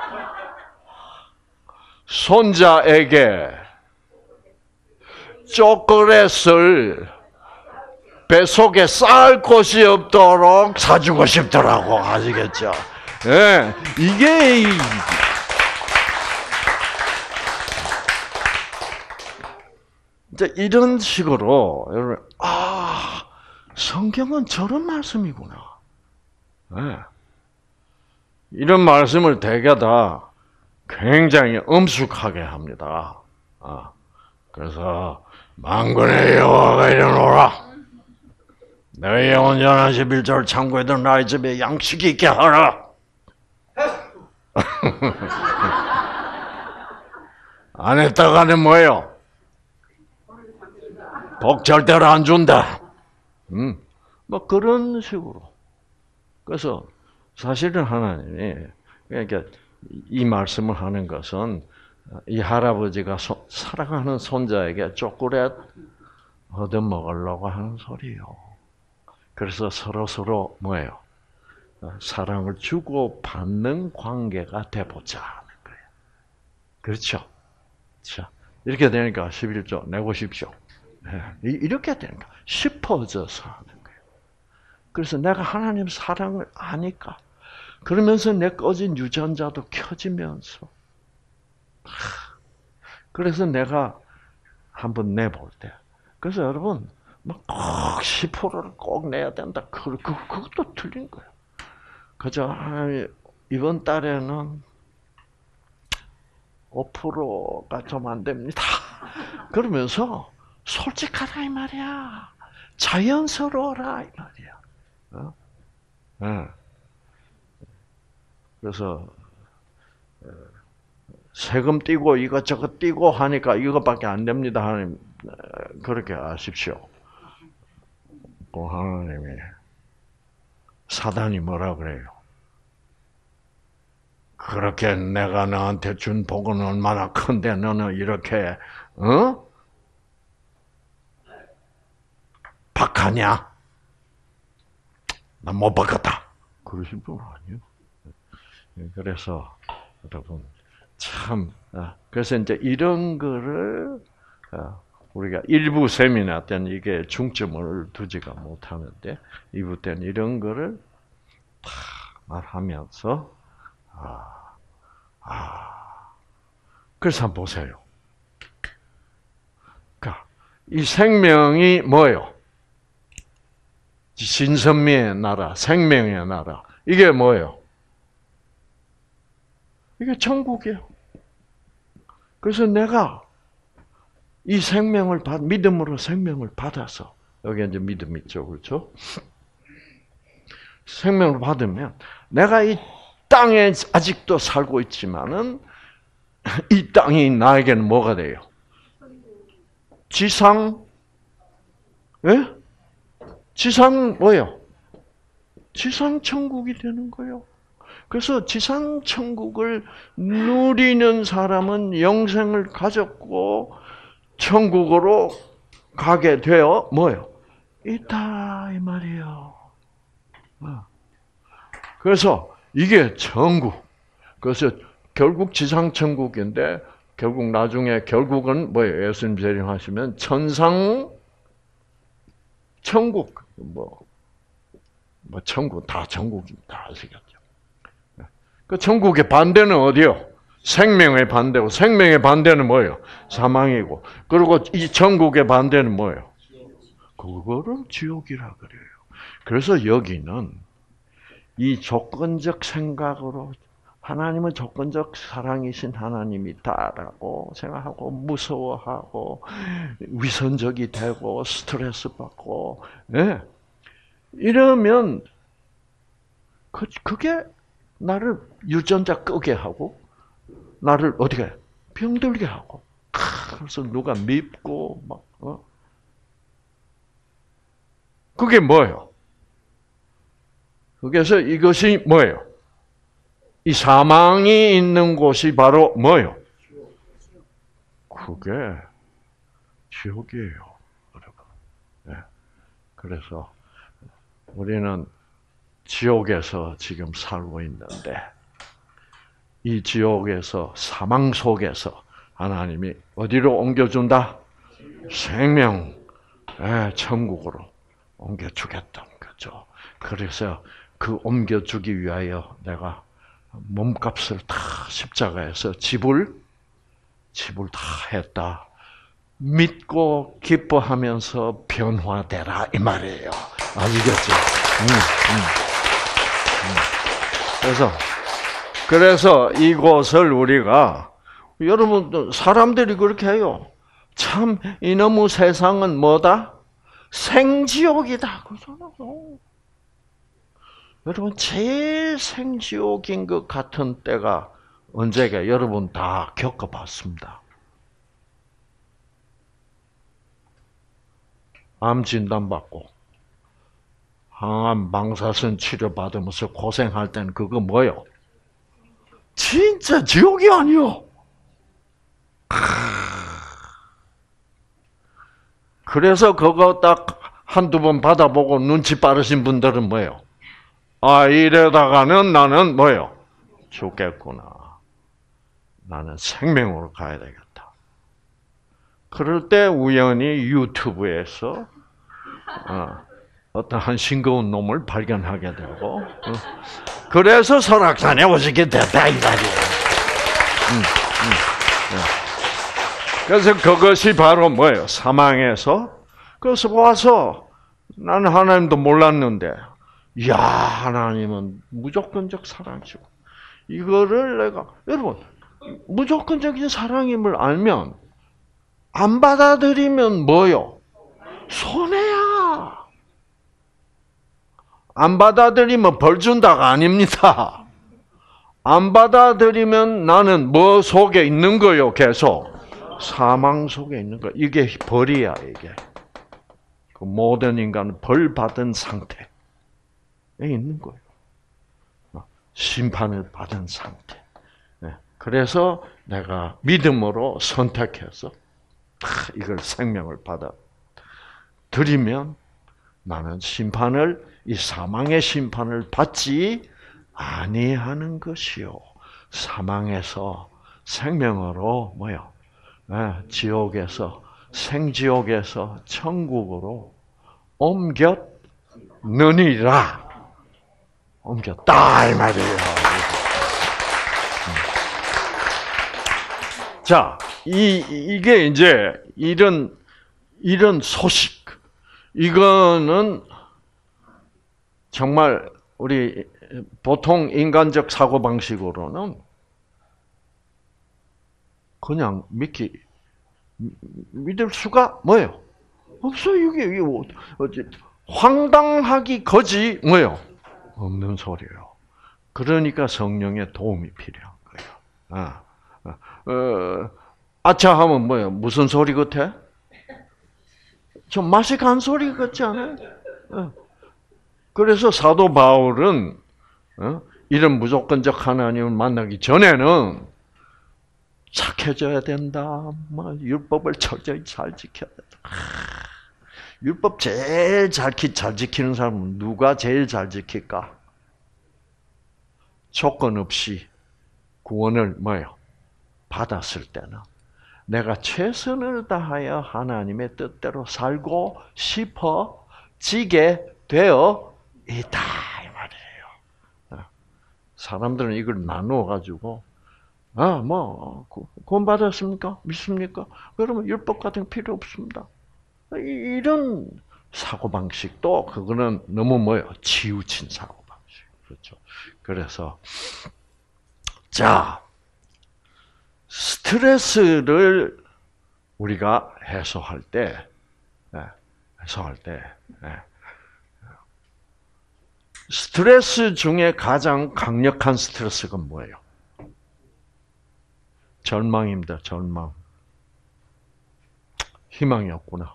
손자에게 초콜릿을 뱃속에 쌓을 곳이 없도록 사주고 싶더라고. 아시겠죠? 예, 이게 이제 이런 식으로 여러분, 성경은 저런 말씀이구나. 네. 이런 말씀을 대개 다 굉장히 엄숙하게 합니다. 그래서 만군의 여호와가 이르노라. 너희의 온전한 11조를 창고에 둔 나의 집에 양식이 있게 하라. 안 했다가는 뭐예요? 복 절대로 안 준다. 뭐 그런 식으로. 그래서 사실은 하나님이 그러니까 이 말씀을 하는 것은 이 할아버지가 사랑하는 손자에게 초콜릿 얻어 먹으려고 하는 소리요. 그래서 서로 뭐예요? 사랑을 주고 받는 관계가 돼보자 하는 거예요. 그렇죠? 자, 이렇게 되니까 11조 내고십시오. 이렇게 되는 거야. 싶어져서 하는 거예요. 그래서 내가 하나님 사랑을 아니까. 그러면서 내 꺼진 유전자도 켜지면서. 그래서 내가 한번 내볼 때. 그래서 여러분, 꼭 10%를 꼭 내야 된다. 그것도 틀린 거예요. 그저, 이번 달에는 5%가 좀 안 됩니다. 그러면서, 솔직하라 이 말이야. 자연스러워라 이 말이야. 그래서 세금 떼고 이것저것 떼고 하니까 이것밖에 안 됩니다. 하나님 그렇게 아십시오. 그 하나님이 사단이 뭐라 그래요? 그렇게 내가 너한테 준 복은 얼마나 큰데 너는 이렇게 박하냐? 난 못 박았다. 그러신 분 아니에요. 그래서 여러분 참 그래서 이제 이런 거를 우리가 1부 세미나 때는 이게 중점을 두지가 못하는데 2부 때는 이런 거를 다 말하면서 그래서 한번 보세요. 그러니까 이 생명이 뭐예요? 신선미의 나라, 생명의 나라. 이게 뭐예요? 이게 천국이에요. 그래서 내가 이 생명을 믿음으로 생명을 받아서 여기 이제 믿음 있죠, 그렇죠? 생명을 받으면 내가 이 땅에 아직도 살고 있지만은 이 땅이 나에게는 뭐가 돼요? 지상, 예? 지상 뭐예요? 지상 천국이 되는 거예요. 그래서 지상 천국을 누리는 사람은 영생을 가졌고 천국으로 가게 되어 뭐예요? 있다 이 말이에요. 그래서 이게 천국. 그래서 결국 지상 천국인데 결국 나중에 결국은 뭐예요? 예수님 재림하시면 천상 천국 뭐 천국 다 천국입니다. 아시겠죠? 그 천국의 반대는 어디요? 생명의 반대고 생명의 반대는 뭐예요? 사망이고 그리고 이 천국의 반대는 뭐예요? 그거를 지옥이라 그래요. 그래서 여기는 이 조건적 생각으로 하나님은 조건적 사랑이신 하나님이다라고 생각하고 무서워하고 위선적이 되고 스트레스 받고 네. 이러면 그게 나를 유전자 끄게 하고 나를 어떻게 병들게 하고 그래서 누가 밉고 막 그게 뭐예요? 그래서 이것이 뭐예요? 이 사망이 있는 곳이 바로 뭐예요? 그게 지옥이에요, 여러분. 네. 그래서 우리는 지옥에서 지금 살고 있는데 이 지옥에서 사망 속에서 하나님이 어디로 옮겨준다? 생명, 천국으로 옮겨주겠다는 거죠. 그래서 그 옮겨주기 위하여 내가 몸값을 다 십자가에서 지불 다 했다. 믿고 기뻐하면서 변화되라 이 말이에요. 아시겠죠? 그래서 이곳을 우리가 여러분 사람들이 그렇게 해요. 참 이놈의 세상은 뭐다? 생지옥이다. 그러잖아요. 여러분 제일 생지옥인 것 같은 때가 언제가 여러분 다 겪어봤습니다. 암 진단받고 항암 방사선 치료 받으면서 고생할 때는 그거 뭐요? 진짜 지옥이 아니요. 그래서 그거 딱 한두 번 받아보고 눈치 빠르신 분들은 뭐예요? 이러다가는 나는 뭐예요? 죽겠구나. 나는 생명으로 가야 되겠다. 그럴 때 우연히 유튜브에서 어떤 한 싱거운 놈을 발견하게 되고 그래서 설악산에 오시게 됐다 이 말이에요. 그래서 그것이 바로 뭐예요? 사망에서 그래서 와서 나는 하나님도 몰랐는데 이야 하나님은 무조건적 사랑이시고 이거를 내가 여러분 무조건적인 사랑임을 알면 안 받아들이면 뭐요? 손해야. 안 받아들이면 벌 준다가 아닙니다. 안 받아들이면 나는 뭐 속에 있는 거요? 계속 사망 속에 있는 거. 이게 벌이야 이게. 그 모든 인간은 벌 받은 상태에 있는 거예요. 심판을 받은 상태. 그래서 내가 믿음으로 선택해서 이걸 생명을 받아 들이면 나는 이 사망의 심판을 받지 아니하는 것이요. 사망에서 생명으로 뭐요? 지옥에서 생지옥에서 천국으로 옮겼느니라. 옮겼다 이 말이에요. 자, 이게 이제 이런 소식, 이거는 정말 우리 보통 인간적 사고 방식으로는 그냥 믿을 수가 뭐예요? 없어요. 이게 황당하기 거지 뭐예요? 없는 소리예요. 그러니까 성령의 도움이 필요한 거예요. 아차 하면 뭐예요? 무슨 소리 같아? 좀 맛이 간 소리 같지 않아요? 그래서 사도 바울은 이런 무조건적 하나님을 만나기 전에는 착해져야 된다. 율법을 철저히 잘 지켜야 된다. 율법 제일 잘 지키는 사람은 누가 제일 잘 지킬까? 조건 없이 구원을 뭐예요? 받았을 때는 내가 최선을 다하여 하나님의 뜻대로 살고 싶어지게 되어 있다 이 말이에요. 사람들은 이걸 나누어 가지고 구원 받았습니까? 믿습니까? 그러면 율법 같은 거 필요 없습니다. 이런 사고 방식도 그거는 너무 뭐예요? 치우친 사고 방식. 그렇죠. 그래서 자. 스트레스를 우리가 해소할 때, 스트레스 중에 가장 강력한 스트레스가 뭐예요? 절망입니다. 절망. 희망이 없구나.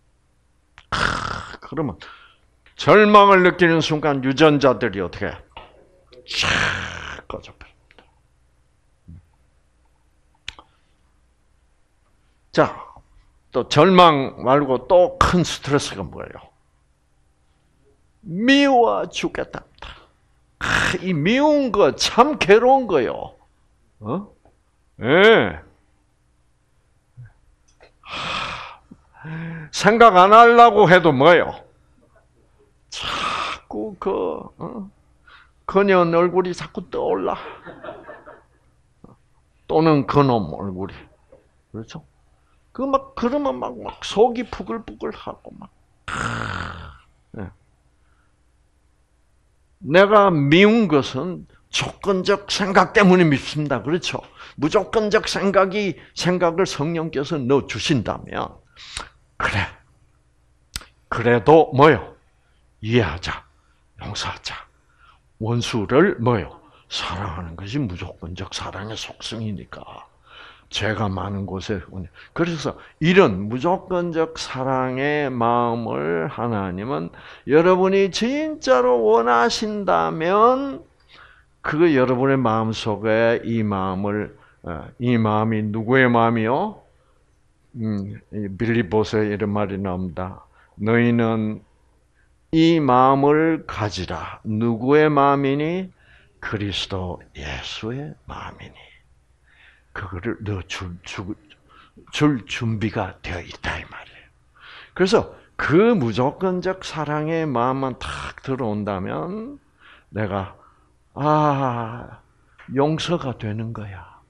그러면 절망을 느끼는 순간 유전자들이 어떻게 쫙 꺼져버려. 자, 또 절망 말고 또 큰 스트레스가 뭐예요? 미워 죽겠다. 이 미운 거 참 괴로운 거요. 예. 생각 안 하려고 해도 뭐예요? 자꾸 그녀 얼굴이 자꾸 떠올라. 또는 그놈 얼굴이. 그렇죠? 그러면 막 속이 부글부글하고 막. 내가 미운 것은 조건적 생각 때문에 밉습니다. 그렇죠? 무조건적 생각을 성령께서 넣어 주신다면, 그래. 그래도 뭐요? 이해하자. 용서하자. 원수를 뭐요? 사랑하는 것이 무조건적 사랑의 속성이니까. 죄가 많은 곳에. 그래서 이런 무조건적 사랑의 마음을 하나님은 여러분이 진짜로 원하신다면 그 여러분의 마음 속에 이 마음이 누구의 마음이요? 빌립보서에 이런 말이 나옵니다. 너희는 이 마음을 가지라. 누구의 마음이니? 그리스도 예수의 마음이니. 그거를 줄 준비가 되어 있다 이 말이에요. 그래서 그 무조건적 사랑의 마음만 탁 들어온다면 내가 용서가 되는 거야.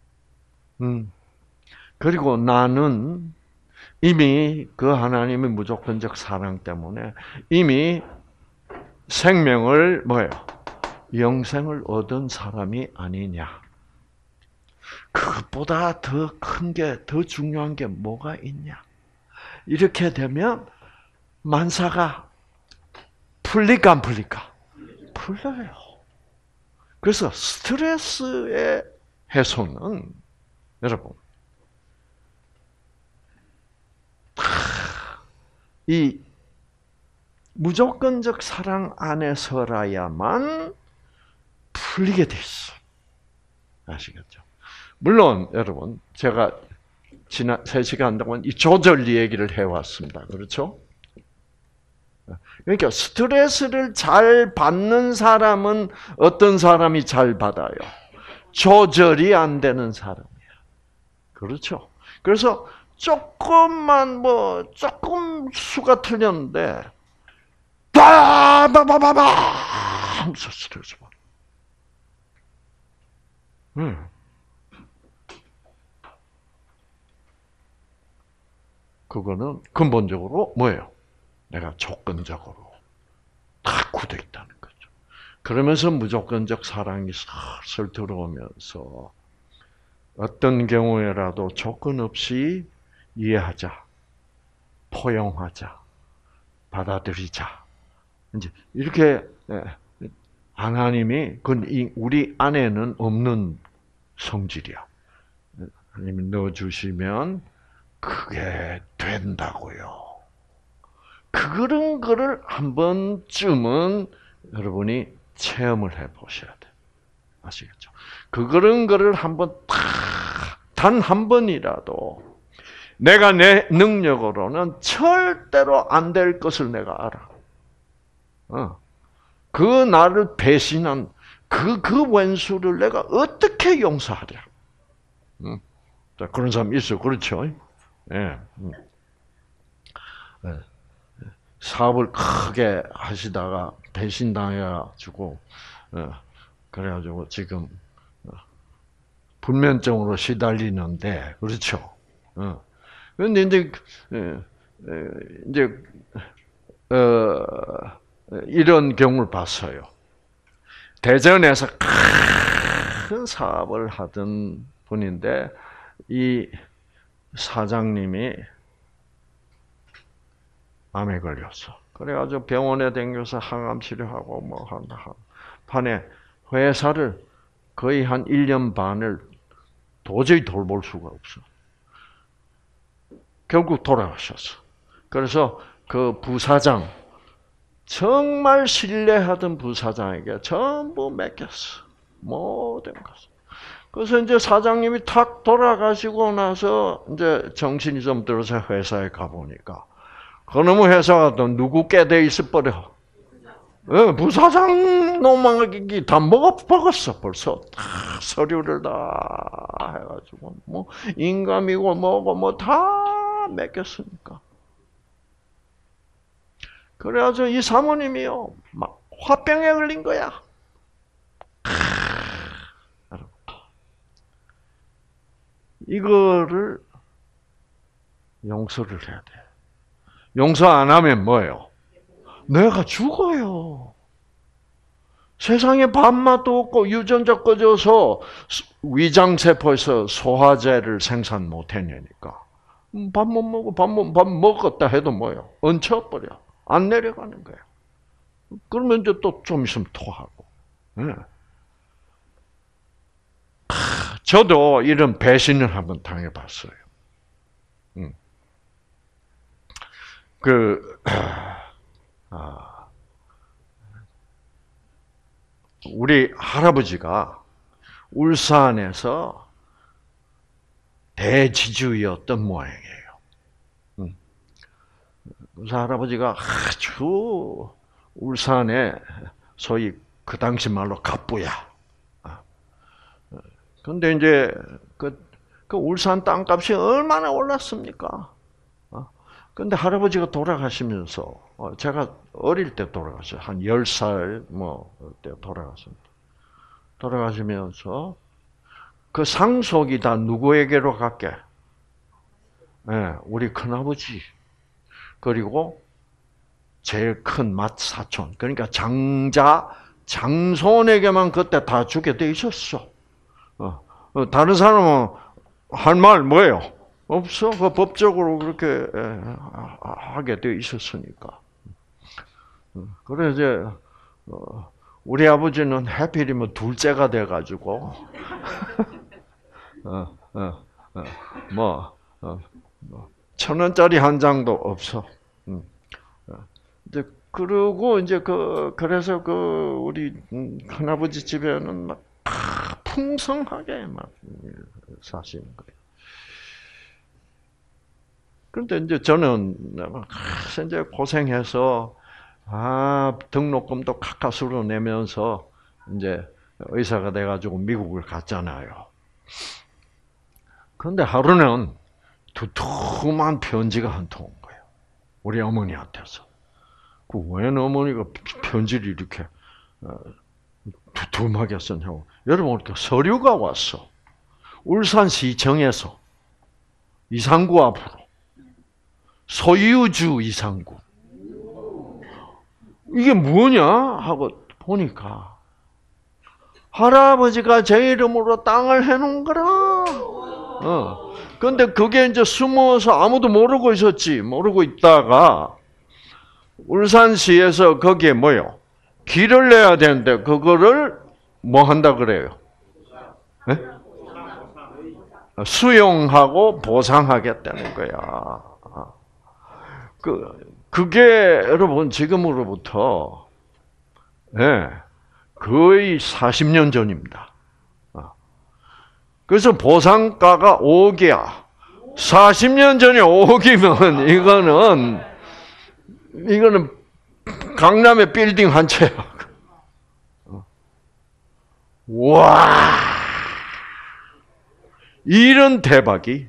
그리고 나는 이미 그 하나님의 무조건적 사랑 때문에 이미 생명을 영생을 얻은 사람이 아니냐. 그것보다 더 큰 게, 더 중요한 게 뭐가 있냐? 이렇게 되면 만사가 풀릴까 안 풀릴까? 풀려요. 그래서 스트레스의 해소는 여러분 이 무조건적 사랑 안에서라야만 풀리게 돼 있어. 아시겠죠? 물론 여러분 제가 지난 3시간 동안 이 조절 얘기를 해왔습니다. 그렇죠? 그러니까 스트레스를 잘 받는 사람은 어떤 사람이 잘 받아요? 조절이 안 되는 사람이야. 그렇죠? 그래서 조금 수가 틀렸는데 바바바바바 하면서 스트레스 받아. 그거는 근본적으로 뭐예요? 내가 조건적으로 다 굳어 있다는 거죠. 그러면서 무조건적 사랑이 슬슬 들어오면서 어떤 경우에라도 조건 없이 이해하자, 포용하자, 받아들이자. 이제 이렇게 하나님이 우리 안에는 없는 성질이야. 하나님이 넣어주시면 그게 된다고요. 그런 거를 한 번쯤은 여러분이 체험을 해보셔야 돼. 아시겠죠? 그런 거를 한번 단 한 번이라도 내가 내 능력으로는 절대로 안 될 것을 내가 알아. 그 나를 배신한 그 원수를 내가 어떻게 용서하랴? 자, 그런 사람 있어, 그렇죠? 예. 예. 사업을 크게 하시다가 배신당해가지고, 그래가지고 지금 불면증으로 시달리는데, 그렇죠? 그런데 이제 이런 경우를 봤어요. 대전에서 큰 사업을 하던 분인데 이 사장님이 암에 걸렸어. 그래가지고 병원에 다녀서 항암 치료하고 뭐 한다. 판에 회사를 거의 한 1년 반을 도저히 돌볼 수가 없어. 결국 돌아가셨어. 그래서 그 부사장, 정말 신뢰하던 부사장에게 전부 맡겼어. 모든 것을. 그래서 이제 사장님이 탁 돌아가시고 나서 이제 정신이 좀 들어서 회사에 가보니까 그놈의 회사가 또 누구 께돼 있어 버려. 부사장 놈이 다 먹었어 벌써. 다 서류를 다 해가지고 뭐 인감이고 뭐고 뭐 다 맡겼으니까. 그래가지고 이 사모님이요 막 화병에 걸린 거야. 이거를 용서를 해야 돼. 용서 안 하면 뭐예요? 내가 죽어요. 세상에 밥맛도 없고 유전자 꺼져서 위장세포에서 소화제를 생산 못 해내니까 밥 못 먹고 밥 먹었다 해도 뭐예요? 얹혀버려. 안 내려가는 거예요. 그러면 이제 또 좀 있으면 토하고. 네. 저도 이런 배신을 한번 당해봤어요. 우리 할아버지가 울산에서 대지주였던 모양이에요. 그래서 할아버지가 아주 울산에 소위 그 당시 말로 갑부야. 근데 이제 그 울산 땅값이 얼마나 올랐습니까? 근데 할아버지가 돌아가시면서 제가 어릴 때 돌아갔어요. 한 10살 때 돌아갔습니다. 돌아가시면서 그 상속이 다 누구에게로 갔게? 네, 우리 큰아버지 그리고 제일 큰 맏사촌 그러니까 장손에게만 그때 다 주게 돼 있었어. 다른 사람은 할 말 뭐예요? 없어. 그 법적으로 그렇게 하게 돼 있었으니까. 그래 이제 우리 아버지는 하필이면 둘째가 돼 가지고 $1,000원짜리 한 장도 없어. 이제 그러고 이제 그래서 우리 큰아버지 집에는 막 풍성하게 막 사시는 거예요. 그런데 이제 저는 이제 고생해서 등록금도 카카스로 내면서 이제 의사가 돼가지고 미국을 갔잖아요. 그런데 하루는 두툼한 편지가 한 통 온 거예요. 우리 어머니한테서. 웬 어머니가 편지를 이렇게 두툼하게 썼냐고. 여러분, 서류가 왔어. 울산시청에서 이상구 앞으로. 소유주 이상구. 이게 뭐냐? 하고 보니까 할아버지가 제 이름으로 땅을 해놓은 거라. 근데 그게 이제 숨어서 아무도 모르고 있었지. 모르고 있다가 울산시에서 거기에 뭐요? 길을 내야 되는데 그거를 뭐 한다 그래요? 네? 수용하고 보상하겠다는 거야. 그게 여러분 지금으로부터 거의 40년 전입니다. 그래서 보상가가 5억이야. 40년 전에 5억이면 이거는 강남의 빌딩 한 채야. 와, 이런 대박이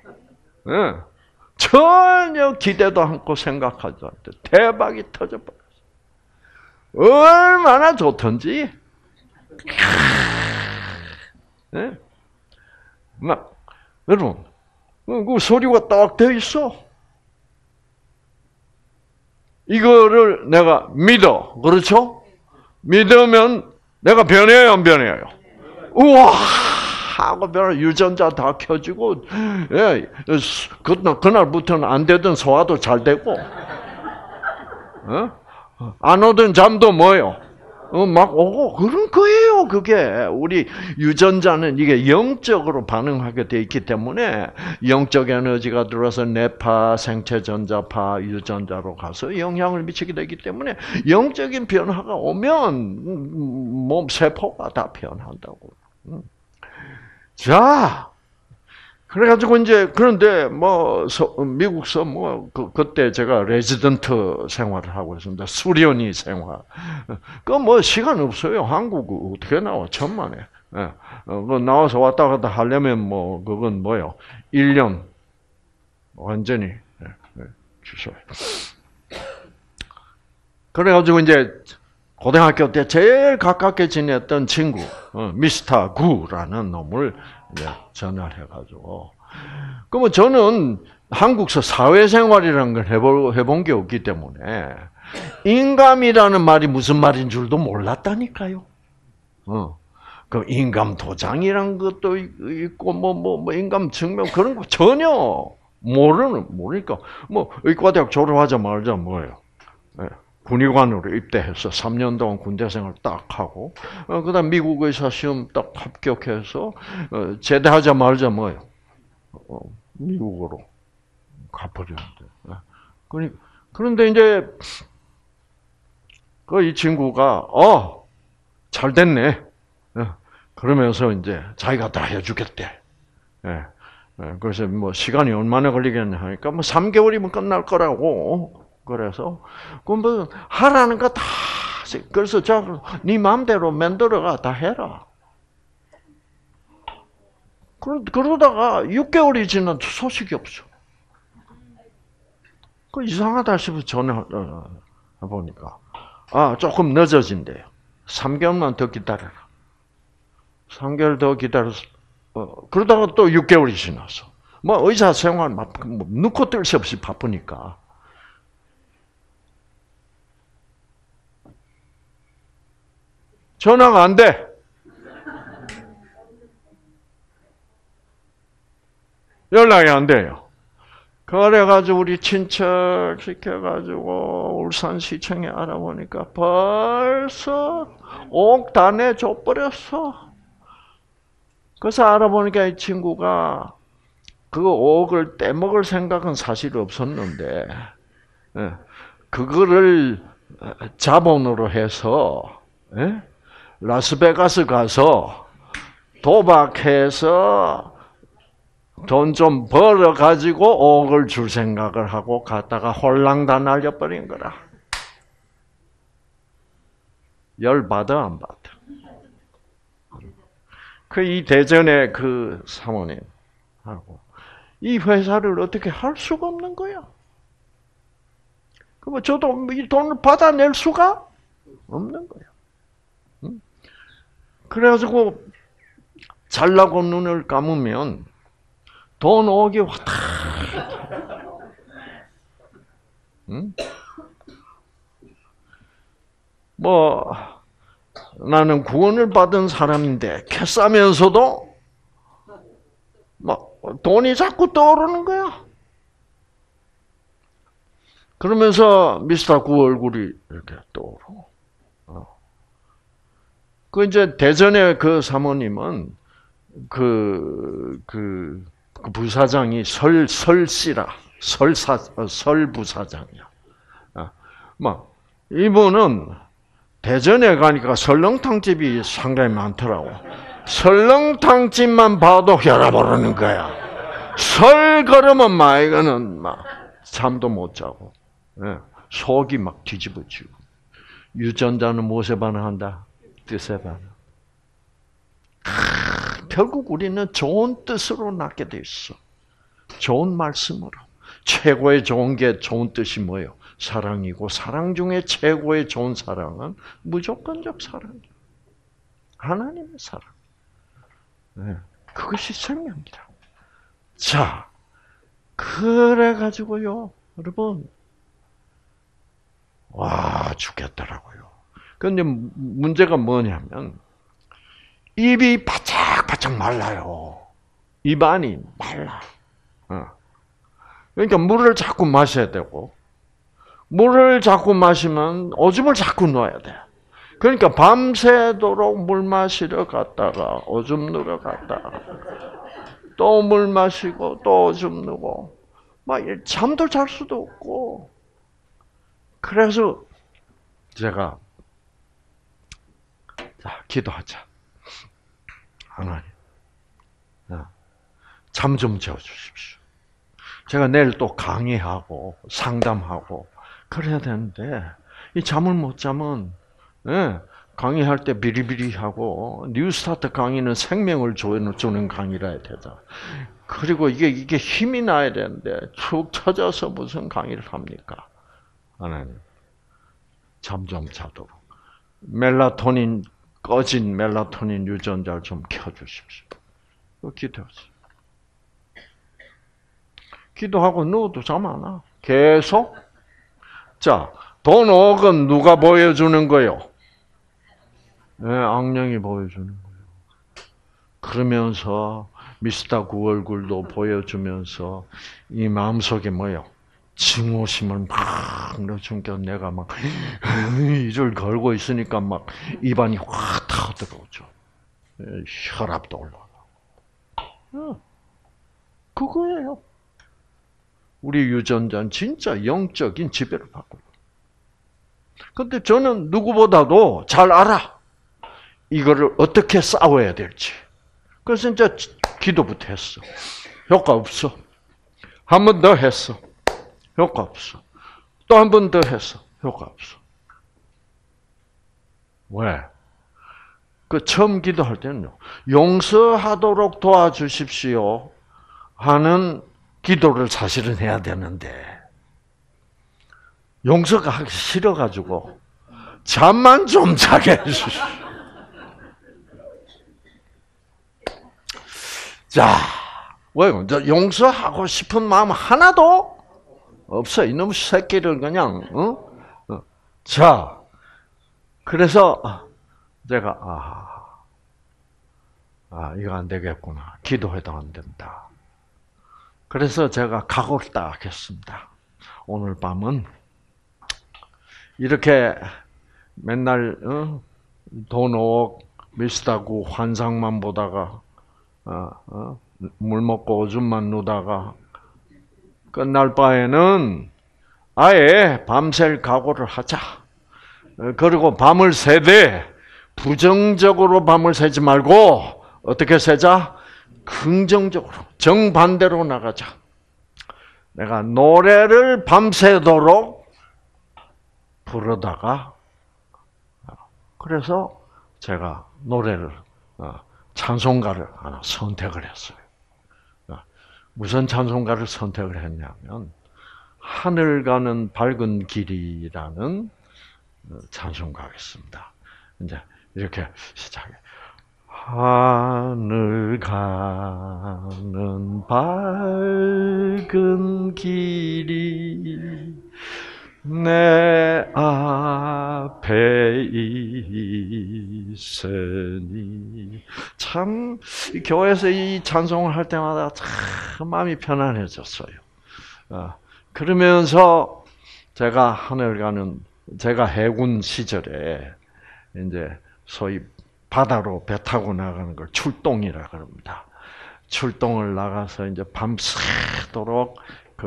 전혀 기대도 않고 생각하지 않았대. 대박이 터져버렸어. 얼마나 좋던지. 막 여러분, 그 소리가 딱 돼 있어. 이거를 내가 믿어, 그렇죠? 믿으면 내가 변해요, 안 변해요? 우와! 하고 유전자 다 켜지고, 그날부터는 안 되던 소화도 잘 되고, 안 오던 잠도 뭐요? 막 오고, 그런 거예요, 그게. 우리 유전자는 이게 영적으로 반응하게 돼 있기 때문에, 영적 에너지가 들어와서 뇌파, 생체 전자파, 유전자로 가서 영향을 미치게 되기 때문에, 영적인 변화가 오면, 몸 세포가 다 변한다고. 자, 그래가지고 이제 그런데 미국서 그때 제가 레지던트 생활을 하고 있습니다. 수련의 생활. 시간 없어요. 한국 어떻게 나와? 천만에. 나와서 왔다 갔다 하려면 그건 1년 완전히 취소해. 그래가지고 이제 고등학교 때 제일 가깝게 지냈던 친구, 미스터 구라는 놈을 이제 전화를 해가지고. 그러면 저는 한국서 사회생활이라는 걸 해본 게 없기 때문에, 인감이라는 말이 무슨 말인 줄도 몰랐다니까요. 그 인감 도장이란 것도 있고, 인감 증명 그런 거 전혀 모르니까, 의과대학 졸업하자 말자 뭐예요. 군의관으로 입대해서 3년 동안 군대 생활 딱 하고, 그다음 미국 의사 시험 딱 합격해서 제대하자 말자 뭐예요? 미국으로 가버렸는데. 그런데 이제 이 친구가 잘 됐네. 그러면서 이제 자기가 다 해주겠대. 그래서 시간이 얼마나 걸리겠냐 하니까 3개월이면 끝날 거라고. 그래서 하라는 거 다. 그래서 네 마음대로 만들어가 다 해라. 그러다가 6개월이 지난 소식이 없어. 이상하다 싶어서 전화 보니까 조금 늦어진대요. 3개월만 더 기다려라. 3개월 더 기다려서 그러다가 또 6개월이 지났어. 의사 생활 넣고 뜰 새 없이 바쁘니까. 전화가 안 돼. 연락이 안 돼요. 그래가지고 우리 친척 시켜가지고 울산시청에 알아보니까 벌써 옥 다 내줘버렸어. 그래서 알아보니까 이 친구가 그 옥을 떼먹을 생각은 사실 없었는데, 그거를 자본으로 해서, 라스베가스 가서 도박해서 돈 좀 벌어가지고 옥을 줄 생각을 하고 갔다가 홀랑 다 날려버린 거라. 열 받아 안 받아? 이 대전의 그 사모님하고 이 회사를 어떻게 할 수가 없는 거야. 그럼 저도 이 돈을 받아낼 수가 없는 거야. 응? 그래가지고 잘나고 눈을 감으면 돈 오기 왔다. 응? 뭐 나는 구원을 받은 사람인데 캐싸면서도 막 돈이 자꾸 떠오르는 거야. 그러면서 미스터 구 얼굴이 이렇게 떠오르고. 그 이제 대전의 그 사모님은 그 부사장이 설씨라 설부사장이야. 막 이분은 대전에 가니까 설렁탕집이 상당히 많더라고. 설렁탕집만 봐도 혈압 오르는 거야. 설 걸으면 막 이거는 막 잠도 못 자고, 속이 막 뒤집어지고. 유전자는 무엇에 반응한다? 뜻에 반응. 결국 우리는 좋은 뜻으로 낳게 돼 있어. 좋은 말씀으로. 최고의 좋은 게 좋은 뜻이 뭐예요? 사랑이고 사랑 중에 최고의 좋은 사랑은 무조건적 사랑이에요. 하나님의 사랑. 그것이 생명이다. 자, 그래가지고요, 여러분, 와, 죽겠더라고요. 근데 문제가 뭐냐면, 입이 바짝바짝 말라요. 입안이 말라. 그러니까 물을 자꾸 마셔야 되고, 물을 자꾸 마시면 오줌을 자꾸 넣어야 돼. 그러니까 밤새도록 물 마시러 갔다가 오줌 누러 갔다가 또 물 마시고 또 오줌 누고 막 잠도 잘 수도 없고. 그래서 제가 기도하자. 하나님, 잠 좀 재워주십시오. 제가 내일 또 강의하고 상담하고 그래야 되는데 이 잠을 못 자면 강의할 때 비리비리하고 뉴스타트 강의는 생명을 주는 강의라 해야 되잖아. 그리고 이게 힘이 나야 되는데 축 처져서 무슨 강의를 합니까? 하나님, 잠 좀 자도록 꺼진 멜라토닌 유전자를 좀 켜주십시오. 기도하세요. 기도하고 누워도 잠 안 와. 계속. 자, 돈 5억은 누가 보여주는 거요? 악령이 보여주는 거예요. 그러면서 미스터 구 얼굴도 보여주면서 이 마음속에 뭐요? 증오심을 막 넣어주니까 내가 막 이를 걸고 있으니까 막 입안이 확 타들어오죠. 혈압도 올라가고. 그거예요. 우리 유전자는 진짜 영적인 지배를 받고 있어요. 근데 저는 누구보다도 잘 알아. 이거를 어떻게 싸워야 될지. 그래서 이제 기도부터 했어. 효과 없어. 한 번 더 했어. 효과 없어. 또 한 번 더 했어. 효과 없어. 왜? 그 처음 기도할 때는요. 용서하도록 도와주십시오 하는 기도를 사실은 해야 되는데 용서가 하기 싫어가지고 잠만 좀 자게 해주십시오. 자, 왜요? 용서하고 싶은 마음 하나도 없어. 이놈 새끼를 그냥. 자, 그래서 제가 이거 안 되겠구나. 기도해도 안 된다. 그래서 제가 각오를 딱 했습니다. 오늘 밤은 이렇게 맨날 돈 5억 미스터구 환상만 보다가 물 먹고 오줌만 누다가 끝날 바에는 아예 밤샐 각오를 하자. 그리고 밤을 새되 부정적으로 밤을 새지 말고 어떻게 새자? 긍정적으로 정반대로 나가자. 내가 노래를 밤새도록 부르다가 그래서 제가 노래를 찬송가를 하나 선택을 했어요. 무슨 찬송가를 선택을 했냐면 하늘 가는 밝은 길이라는 찬송가겠습니다. 이제 이렇게 시작해. 하늘 가는 밝은 길이 내 앞에 있으니. 참 교회에서 이 찬송을 할 때마다 참 마음이 편안해졌어요. 그러면서 제가 제가 해군 시절에 이제 소위 바다로 배 타고 나가는 걸 출동이라 그럽니다. 출동을 나가서 이제 밤새도록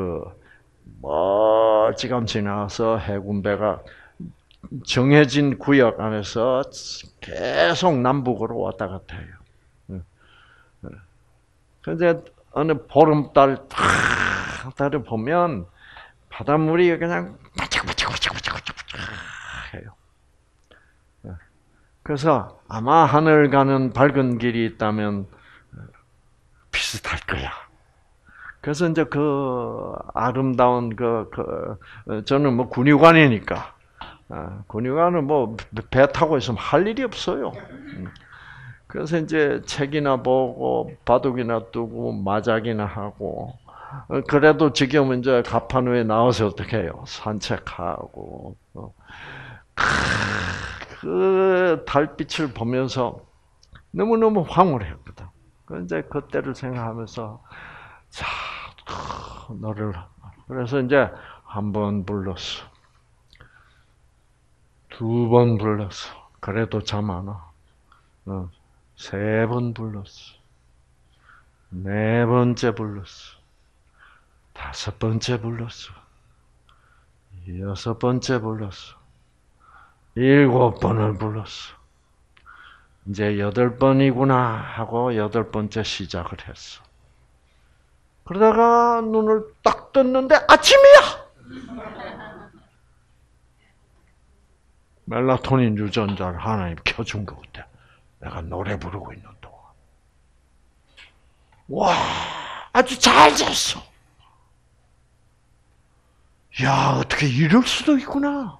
멀찌감치 나와서 해군배가 정해진 구역 안에서 계속 남북으로 왔다 갔다 해요. 그런데 어느 보름달 달을 보면 바닷물이 그냥 바짝바짝바짝바짝 해요. 그래서 아마 하늘 가는 밝은 길이 있다면 비슷할 거야. 그래서 이제 그 아름다운 저는 뭐 군의관이니까 군의관은 뭐 배 타고 있으면 할 일이 없어요. 그래서 이제 책이나 보고 바둑이나 두고 마작이나 하고 그래도 지금은 이제 갑판 위에 나와서 어떻게 해요? 산책하고 그 달빛을 보면서 너무너무 황홀했거든. 이제 그때를 생각하면서 자, 너를 그래서 이제 한 번 불렀어. 두 번 불렀어. 그래도 잠 안 와. 세 번 불렀어. 네 번째 불렀어. 다섯 번째 불렀어. 여섯 번째 불렀어. 일곱 번을 불렀어. 이제 여덟 번이구나 하고 여덟 번째 시작을 했어. 그러다가 눈을 딱 떴는데 아침이야! 멜라토닌 유전자를 하나님 켜준 것 같아. 내가 노래 부르고 있는 동안. 와, 아주 잘 잤어. 야, 어떻게 이럴 수도 있구나.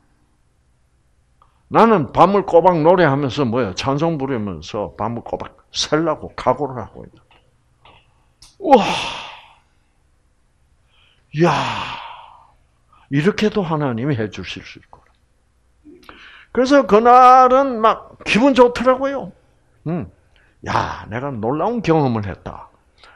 나는 밤을 꼬박 노래하면서 찬송 부르면서 밤을 꼬박 셀라고 각오를 하고 있다. 와, 야, 이렇게도 하나님이 해주실 수 있구나. 그래서 그날은 막 기분 좋더라고요. 야, 내가 놀라운 경험을 했다.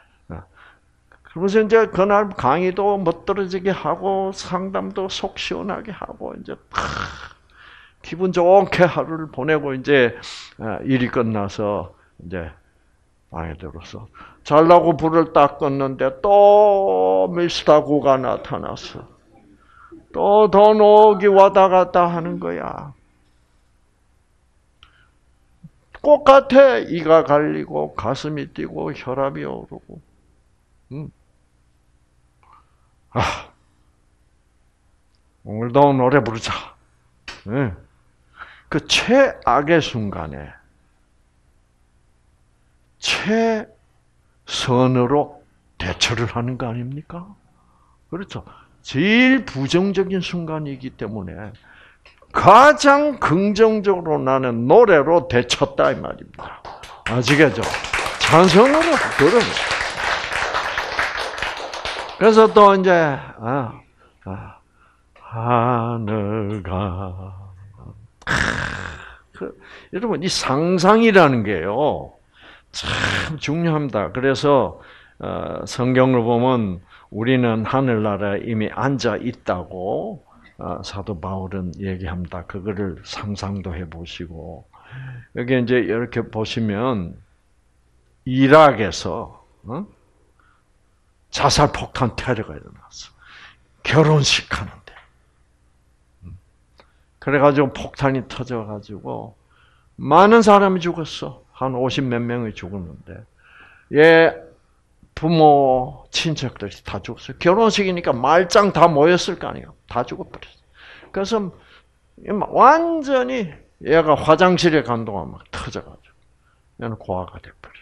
그러면서 이제 그날 강의도 멋들어지게 하고 상담도 속 시원하게 하고 이제 기분 좋게 하루를 보내고 이제 일이 끝나서 이제 방에 들어서 자려고 불을 딱 껐는데 또 미스터구가 나타났어. 또 더 녹이 왔다 갔다 하는 거야. 똑같아. 이가 갈리고 가슴이 뛰고 혈압이 오르고. 오늘도 노래 부르자. 그 최악의 순간에 최선으로 대처를 하는 거 아닙니까? 그렇죠. 제일 부정적인 순간이기 때문에 가장 긍정적으로 나는 노래로 대쳤다 이 말입니다. 아시겠죠? 찬송으로 그런. 그래서 또 이제 하늘가 여러분 이 상상이라는 게요 참 중요합니다. 그래서 성경을 보면 우리는 하늘나라에 이미 앉아 있다고 사도 바울은 얘기합니다. 그거를 상상도 해보시고 여기 이제 이렇게 보시면 이락에서 자살 폭탄 테러가 일어났어. 결혼식 하는데. 그래가지고 폭탄이 터져가지고 많은 사람이 죽었어. 한 50 몇 명이 죽었는데 얘 부모, 친척들이 다 죽었어요. 결혼식이니까 말짱 다 모였을 거 아니에요. 다 죽어버렸어. 그래서 완전히 얘가 화장실에 간 동안 막 터져가지고 얘는 고아가 돼버려.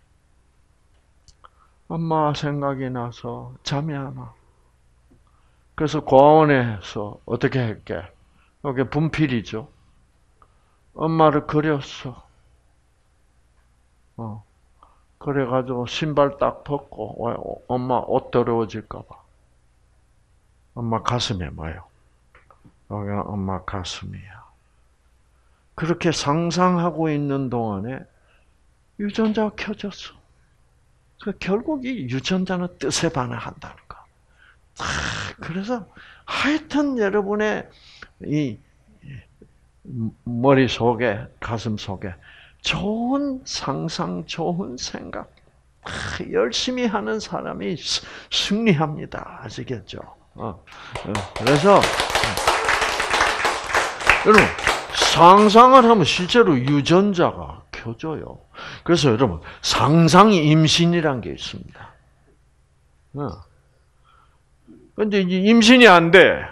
엄마 생각이 나서 잠이 안 와. 그래서 고아원에서 어떻게 할게? 여기 분필이죠. 엄마를 그렸어. 그래가지고 신발 딱 벗고 엄마 옷 더러워질까봐. 엄마 가슴에 뭐예요? 여기가 엄마 가슴이야. 그렇게 상상하고 있는 동안에 유전자가 켜졌어. 결국 이 유전자는 뜻에 반응한다는 거. 그래서 하여튼 여러분의 이 머릿속에, 가슴 속에 좋은 상상, 좋은 생각, 열심히 하는 사람이 승리합니다. 아시겠죠? 그래서 여러분 상상을 하면 실제로 유전자가 켜져요. 그래서 여러분 상상 임신이란 게 있습니다. 근데 이제 임신이 안 돼.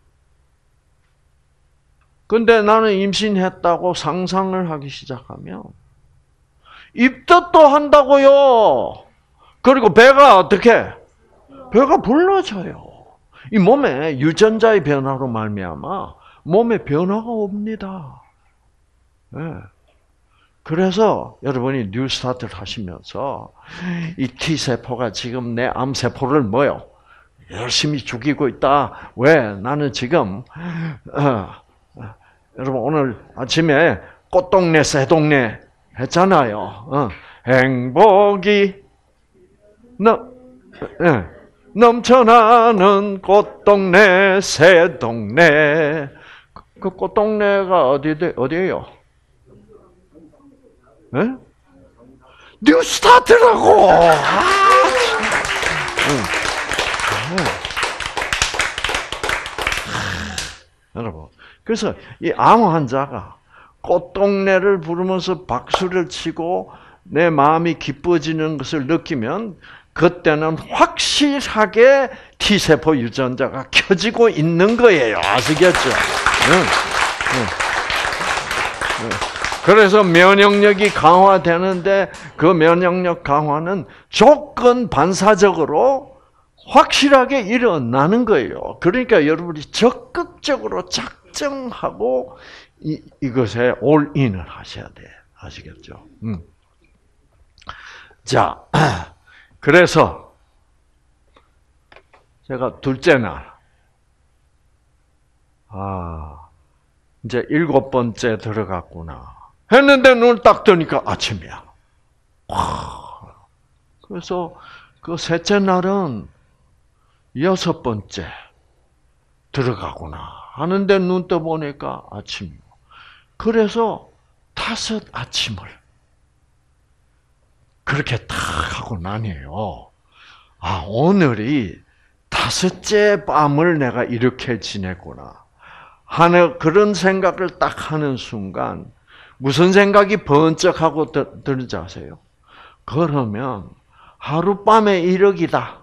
근데 나는 임신했다고 상상을 하기 시작하면 입덧도 한다고요. 그리고 배가 어떻게? 배가 불러져요. 이 몸에 유전자의 변화로 말미암아 몸에 변화가 옵니다. 네. 그래서 여러분이 뉴스타트를 하시면서 이 T세포가 지금 내 암세포를 뭐요? 열심히 죽이고 있다. 왜? 나는 지금 여러분 오늘 아침에 꽃동네 새동네 했잖아요. 행복이 넘쳐나는 꽃동네 새동네. 그 꽃동네가 어디예요? 네? 뉴스타트라고. 여러분, 그래서 이 암 환자가 꽃동네를 부르면서 박수를 치고 내 마음이 기뻐지는 것을 느끼면 그때는 확실하게 T세포 유전자가 켜지고 있는 거예요. 아시겠죠? 그래서 면역력이 강화되는데 그 면역력 강화는 조건 반사적으로 확실하게 일어나는 거예요. 그러니까 여러분이 적극적으로 작정하고 이것에 올인을 하셔야 돼. 아시겠죠? 자, 그래서 제가 둘째 날, 이제 7번째 들어갔구나 했는데 눈을 딱 뜨니까 아침이야. 그래서 그 셋째 날은 6번째 들어가구나 하는데 눈 떠보니까 아침이고. 그래서 5 아침을 그렇게 딱 하고 나니요. 오늘이 5째 밤을 내가 이렇게 지냈구나 하는 그런 생각을 딱 하는 순간 무슨 생각이 번쩍하고 드는지 아세요? 그러면 하룻밤의 이력이다.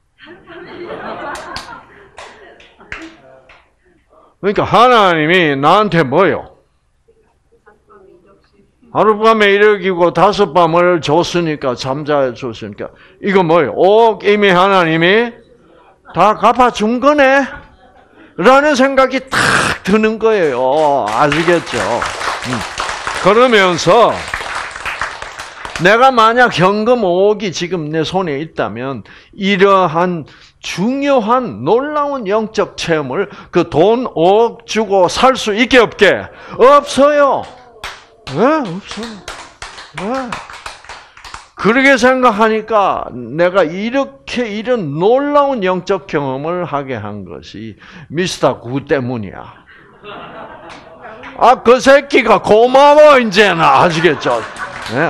그러니까 하나님이 나한테 뭐요? 하룻밤에 이력이고 5밤을 줬으니까 잠자해 줬으니까 이거 뭐예요? 이미 하나님이 다 갚아준 거네? 라는 생각이 탁 드는 거예요. 아시겠죠? 그러면서 내가 만약 현금 5억이 지금 내 손에 있다면 이러한 중요한 놀라운 영적 체험을 그 돈 5억 주고 살 수 있게 없게? 없어요. 네, 없어요. 네. 그렇게 생각하니까 내가 이런 놀라운 영적 경험을 하게 한 것이 미스터 구 때문이야. 그 새끼가 고마워, 이제는. 아시겠죠? 네.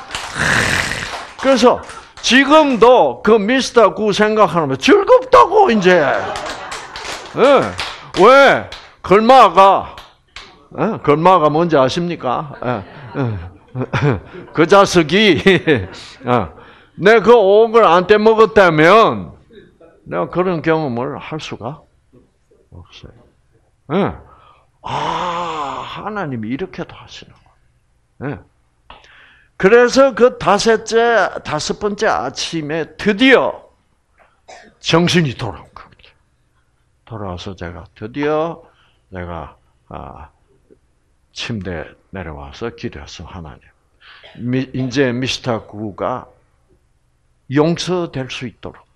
그래서 지금도 그 미스터 구 생각하면 즐겁다고, 이제. 네. 왜? 걸마가 뭔지 아십니까? 그 자식이 내가 그 5억을 안 떼먹었다면 내가 그런 경험을 할 수가 없어요. 하나님이 이렇게도 하시는 거예요. 그래서 그 다섯 번째 아침에 드디어 정신이 돌아온 겁니다. 돌아와서 제가 드디어 침대에 내려와서 기도했어. 하나님, 이제 미스터 구가 용서될 수 있도록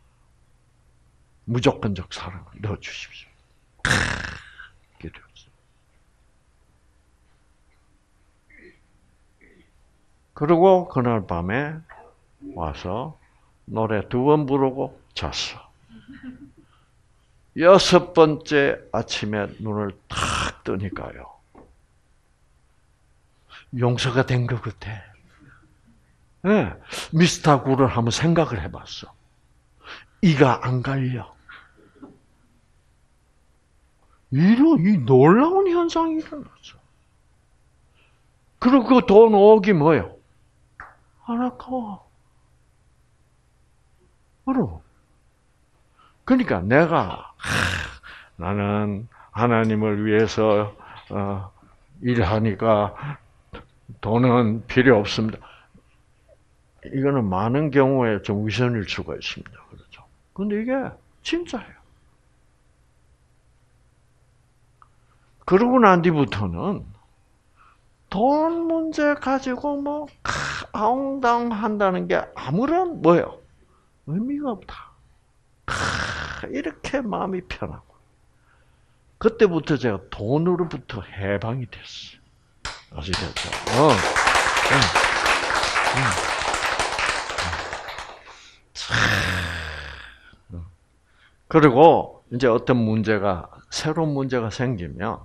무조건적 사랑을 넣어주십시오. 기도했어. 그리고 그날 밤에 와서 노래 2번 부르고 잤어. 6번째 아침에 눈을 탁 뜨니까요, 용서가 된 것 같아. 네. 미스터 구를 한번 생각을 해봤어. 이가 안 갈려. 이 놀라운 현상이 일어났어. 그리고 그 돈 5억이 뭐예요? 안 아까워. 그럼. 그러니까 내가 나는 하나님을 위해서 일하니까 돈은 필요 없습니다. 이거는 많은 경우에 좀 위선일 수가 있습니다. 그렇죠? 근데 이게 진짜예요. 그러고 난 뒤부터는 돈 문제 가지고 뭐 아웅다웅 한다는 게 아무런 뭐예요? 의미가 없다. 이렇게 마음이 편하고. 그때부터 제가 돈으로부터 해방이 됐어요. 아시겠죠? 그리고 이제 어떤 문제가, 새로운 문제가 생기면,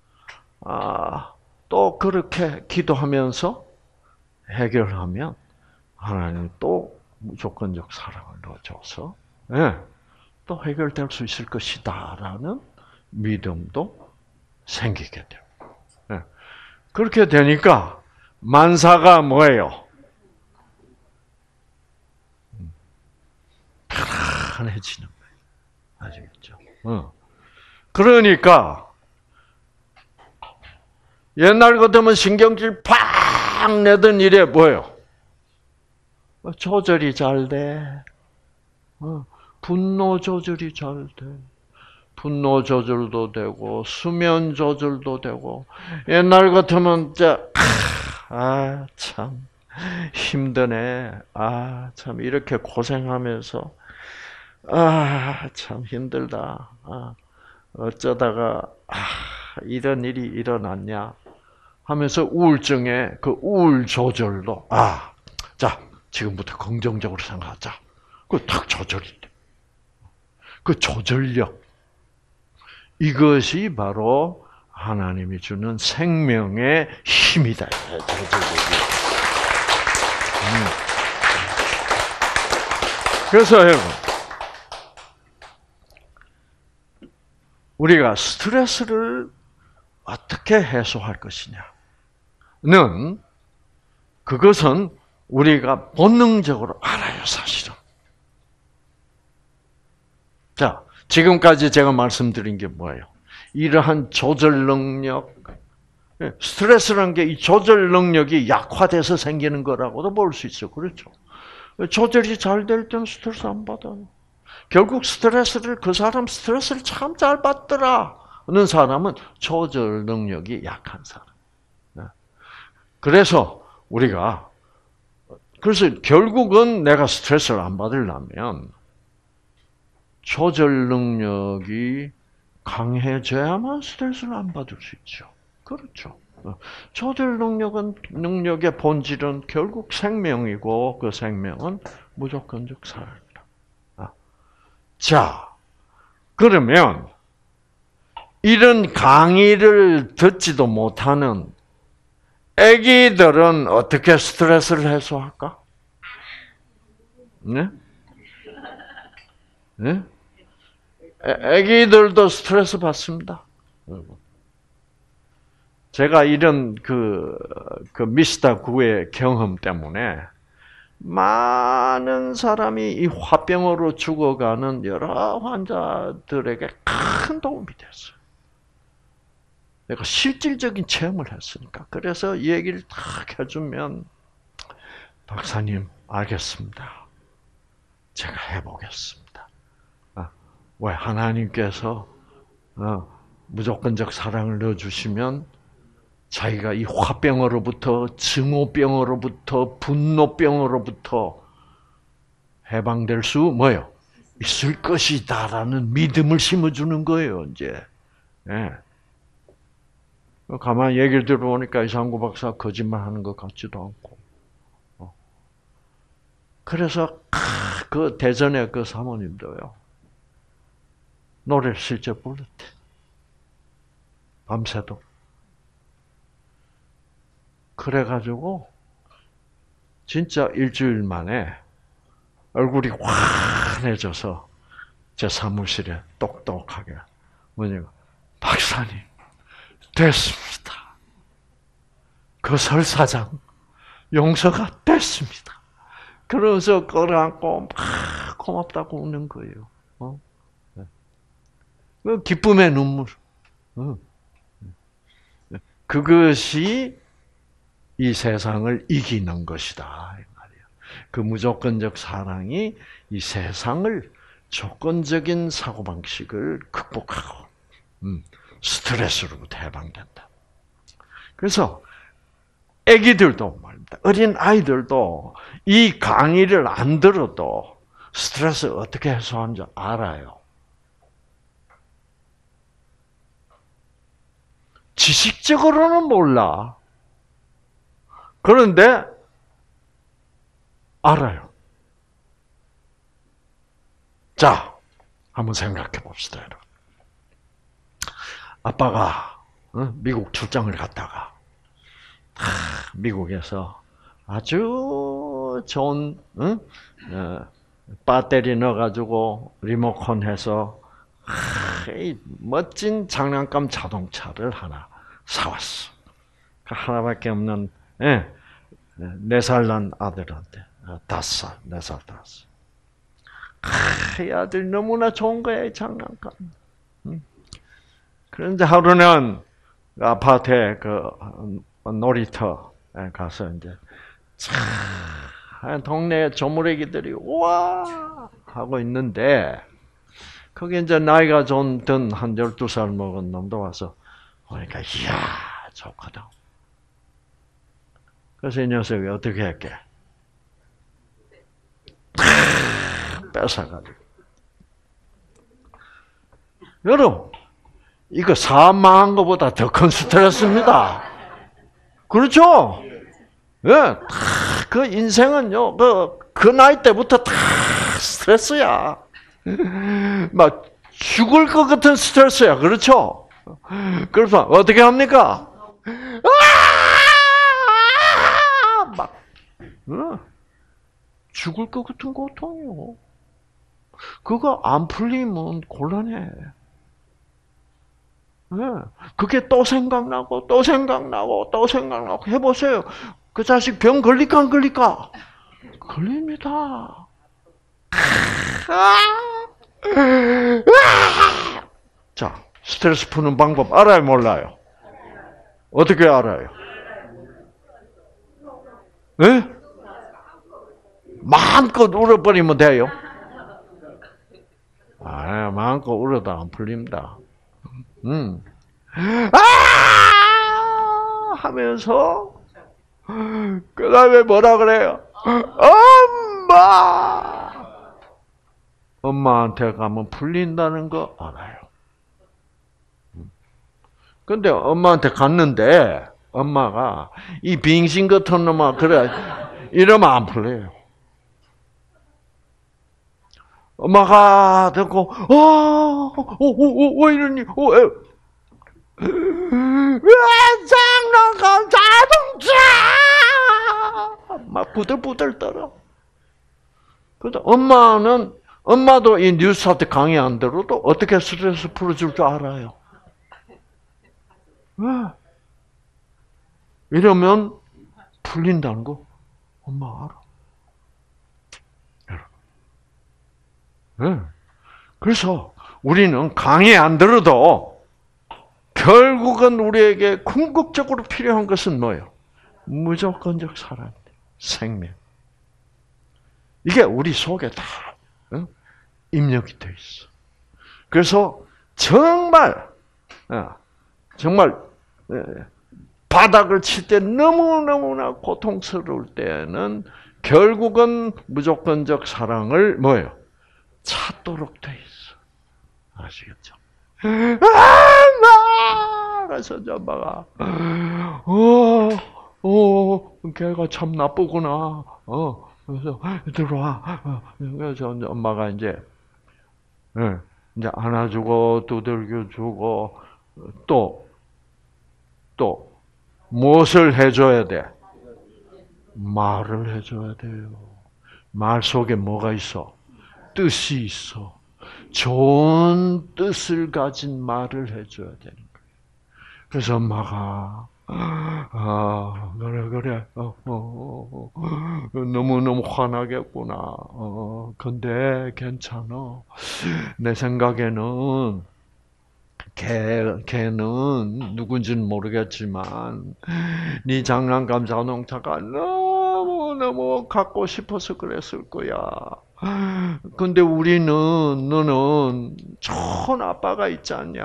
또 그렇게 기도하면서 해결하면 하나님이 또 무조건적 사랑을 넣어줘서, 또 해결될 수 있을 것이다라는 믿음도 생기게 돼요. 그렇게 되니까 만사가 뭐예요? 편안해지는 거예요. 아시겠죠? 그러니까 옛날 같으면 신경질 팍 내던 일에 뭐예요? 조절이 잘 돼. 분노 조절이 잘 돼. 분노 조절도 되고 수면 조절도 되고. 옛날 같으면 참 힘드네. 참 이렇게 고생하면서 참 힘들다. 어쩌다가 이런 일이 일어났냐 하면서 우울증에 그 우울 조절도 자, 지금부터 긍정적으로 생각하자. 그 탁 조절이 돼. 그 조절력, 이것이 바로 하나님이 주는 생명의 힘이다. 그래서 여러분, 우리가 스트레스를 어떻게 해소할 것이냐는, 그것은 우리가 본능적으로 알아요, 사실은. 자, 지금까지 제가 말씀드린 게 뭐예요? 이러한 조절 능력, 스트레스라는 게 이 조절 능력이 약화돼서 생기는 거라고도 볼 수 있어요. 그렇죠? 조절이 잘 될 때는 스트레스 안 받아요. 결국 그 사람 스트레스를 참 잘 받더라는 사람은 조절 능력이 약한 사람. 그래서 결국은 내가 스트레스를 안 받으려면 조절 능력이 강해져야만 스트레스를 안 받을 수 있죠. 그렇죠. 조절 능력의 본질은 결국 생명이고, 그 생명은 무조건적 사랑이다. 자, 그러면 이런 강의를 듣지도 못하는 아기들은 어떻게 스트레스를 해소할까? 네? 네? 아기들도 스트레스 받습니다. 제가 이런 그 미스터 구의 경험 때문에 많은 사람이 이 화병으로 죽어가는 여러 환자들에게 큰 도움이 됐어요. 내가 실질적인 체험을 했으니까. 그래서 이 얘기를 딱 해주면 박사님, 알겠습니다. 제가 해보겠습니다. 왜 하나님께서 무조건적 사랑을 넣어주시면 자기가 이 화병으로부터, 증오병으로부터, 분노병으로부터 해방될 수 뭐요? 있을 것이다라는 믿음을 심어주는 거예요, 이제. 예. 가만히 얘기를 들어보니까 이상구 박사 거짓말하는 것 같지도 않고. 그래서 그 대전의 그 사모님도요, 노래를 실제 불렀대. 밤새도록. 그래가지고 진짜 일주일 만에 얼굴이 환해져서 제 사무실에 똑똑하게 뭐냐고, 박사님 됐습니다. 그 설사장 용서가 됐습니다. 그러면서 끌어안고 막 고맙다고 웃는 거예요. 그 기쁨의 눈물. 그것이 이 세상을 이기는 것이다, 이 말이에요. 그 무조건적 사랑이 이 세상을 조건적인 사고방식을 극복하고 스트레스로부터 해방된다. 그래서 아기들도 말입니다. 어린 아이들도 이 강의를 안 들어도 스트레스 어떻게 해소하는지 알아요. 지식적으로는 몰라. 그런데 알아요. 자, 한번 생각해 봅시다, 여러분. 아빠가 미국 출장을 갔다가 미국에서 아주 좋은 배터리 넣어가지고 리모컨 해서 멋진 장난감 자동차를 하나 사왔어. 하나밖에 없는 4살 난 아들한테 5살, 4살, 5살. 이 아들 너무나 좋은 거야, 이 장난감. 그런데 하루는 아파트에 그 놀이터에 가서 이제 동네 조무래기들이 와 하고 있는데 거기 이제 나이가 좀 든 한 12살 먹은 놈도 와서 보니까 이야 좋거든. 그래서 이 녀석이 어떻게 할게? 뺏어가지고. 여러분, 이거 사업 망한 것보다 더 큰 스트레스입니다. 그렇죠? 예, 그 인생은요, 그 나이 때부터 다 스트레스야. 막 죽을 것 같은 스트레스야. 그렇죠? 그래서 어떻게 합니까? 막 죽을 것 같은 고통이요. 그거 안 풀리면 곤란해. 그게 또 생각나고 또 생각나고 또 생각나고 해보세요. 그 자식 병 걸릴까 안 걸릴까? 걸립니다. 자, 스트레스 푸는 방법 알아요, 몰라요? 어떻게 알아요? 네? 마음껏 울어버리면 돼요? 마음껏 울어도 안 풀립니다. 하면서 그 다음에 뭐라 그래요? 엄마한테 가면 풀린다는 거 알아요. 근데 엄마한테 갔는데 엄마가 이 빙신 같은 놈아 그래 이러면 안 풀려요. 엄마가 듣고 왜 이러니? 왜 장난감 자동차 막 부들부들 떨어. 근데 엄마도 이 뉴스한테 강의 안 들어도 어떻게 스트레스 풀어줄 줄 알아요. 왜? 이러면 풀린다는 거 엄마 알아. 네. 그래서 우리는 강의 안 들어도 결국은 우리에게 궁극적으로 필요한 것은 뭐예요? 무조건적 사랑, 생명. 이게 우리 속에 다 입력이 돼 있어. 그래서 정말 바닥을 칠 때 너무너무나 고통스러울 때는 결국은 무조건적 사랑을 뭐예요? 찾도록 돼 있어. 아시겠죠? 그래서 엄마가 걔가 참 나쁘구나. 그래서 들어와. 그래서 엄마가 이제 안아주고 두들겨주고 또 무엇을 해줘야 돼? 말을 해줘야 돼요. 말 속에 뭐가 있어? 뜻이 있어. 좋은 뜻을 가진 말을 해줘야 되는 거예요. 그래서 엄마가 그래. 너무 화나겠구나. 근데 괜찮아. 내 생각에는 걔는 누군지는 모르겠지만 네 장난감 자동차가 너무 갖고 싶어서 그랬을 거야. 근데 너는 좋은 아빠가 있지 않냐?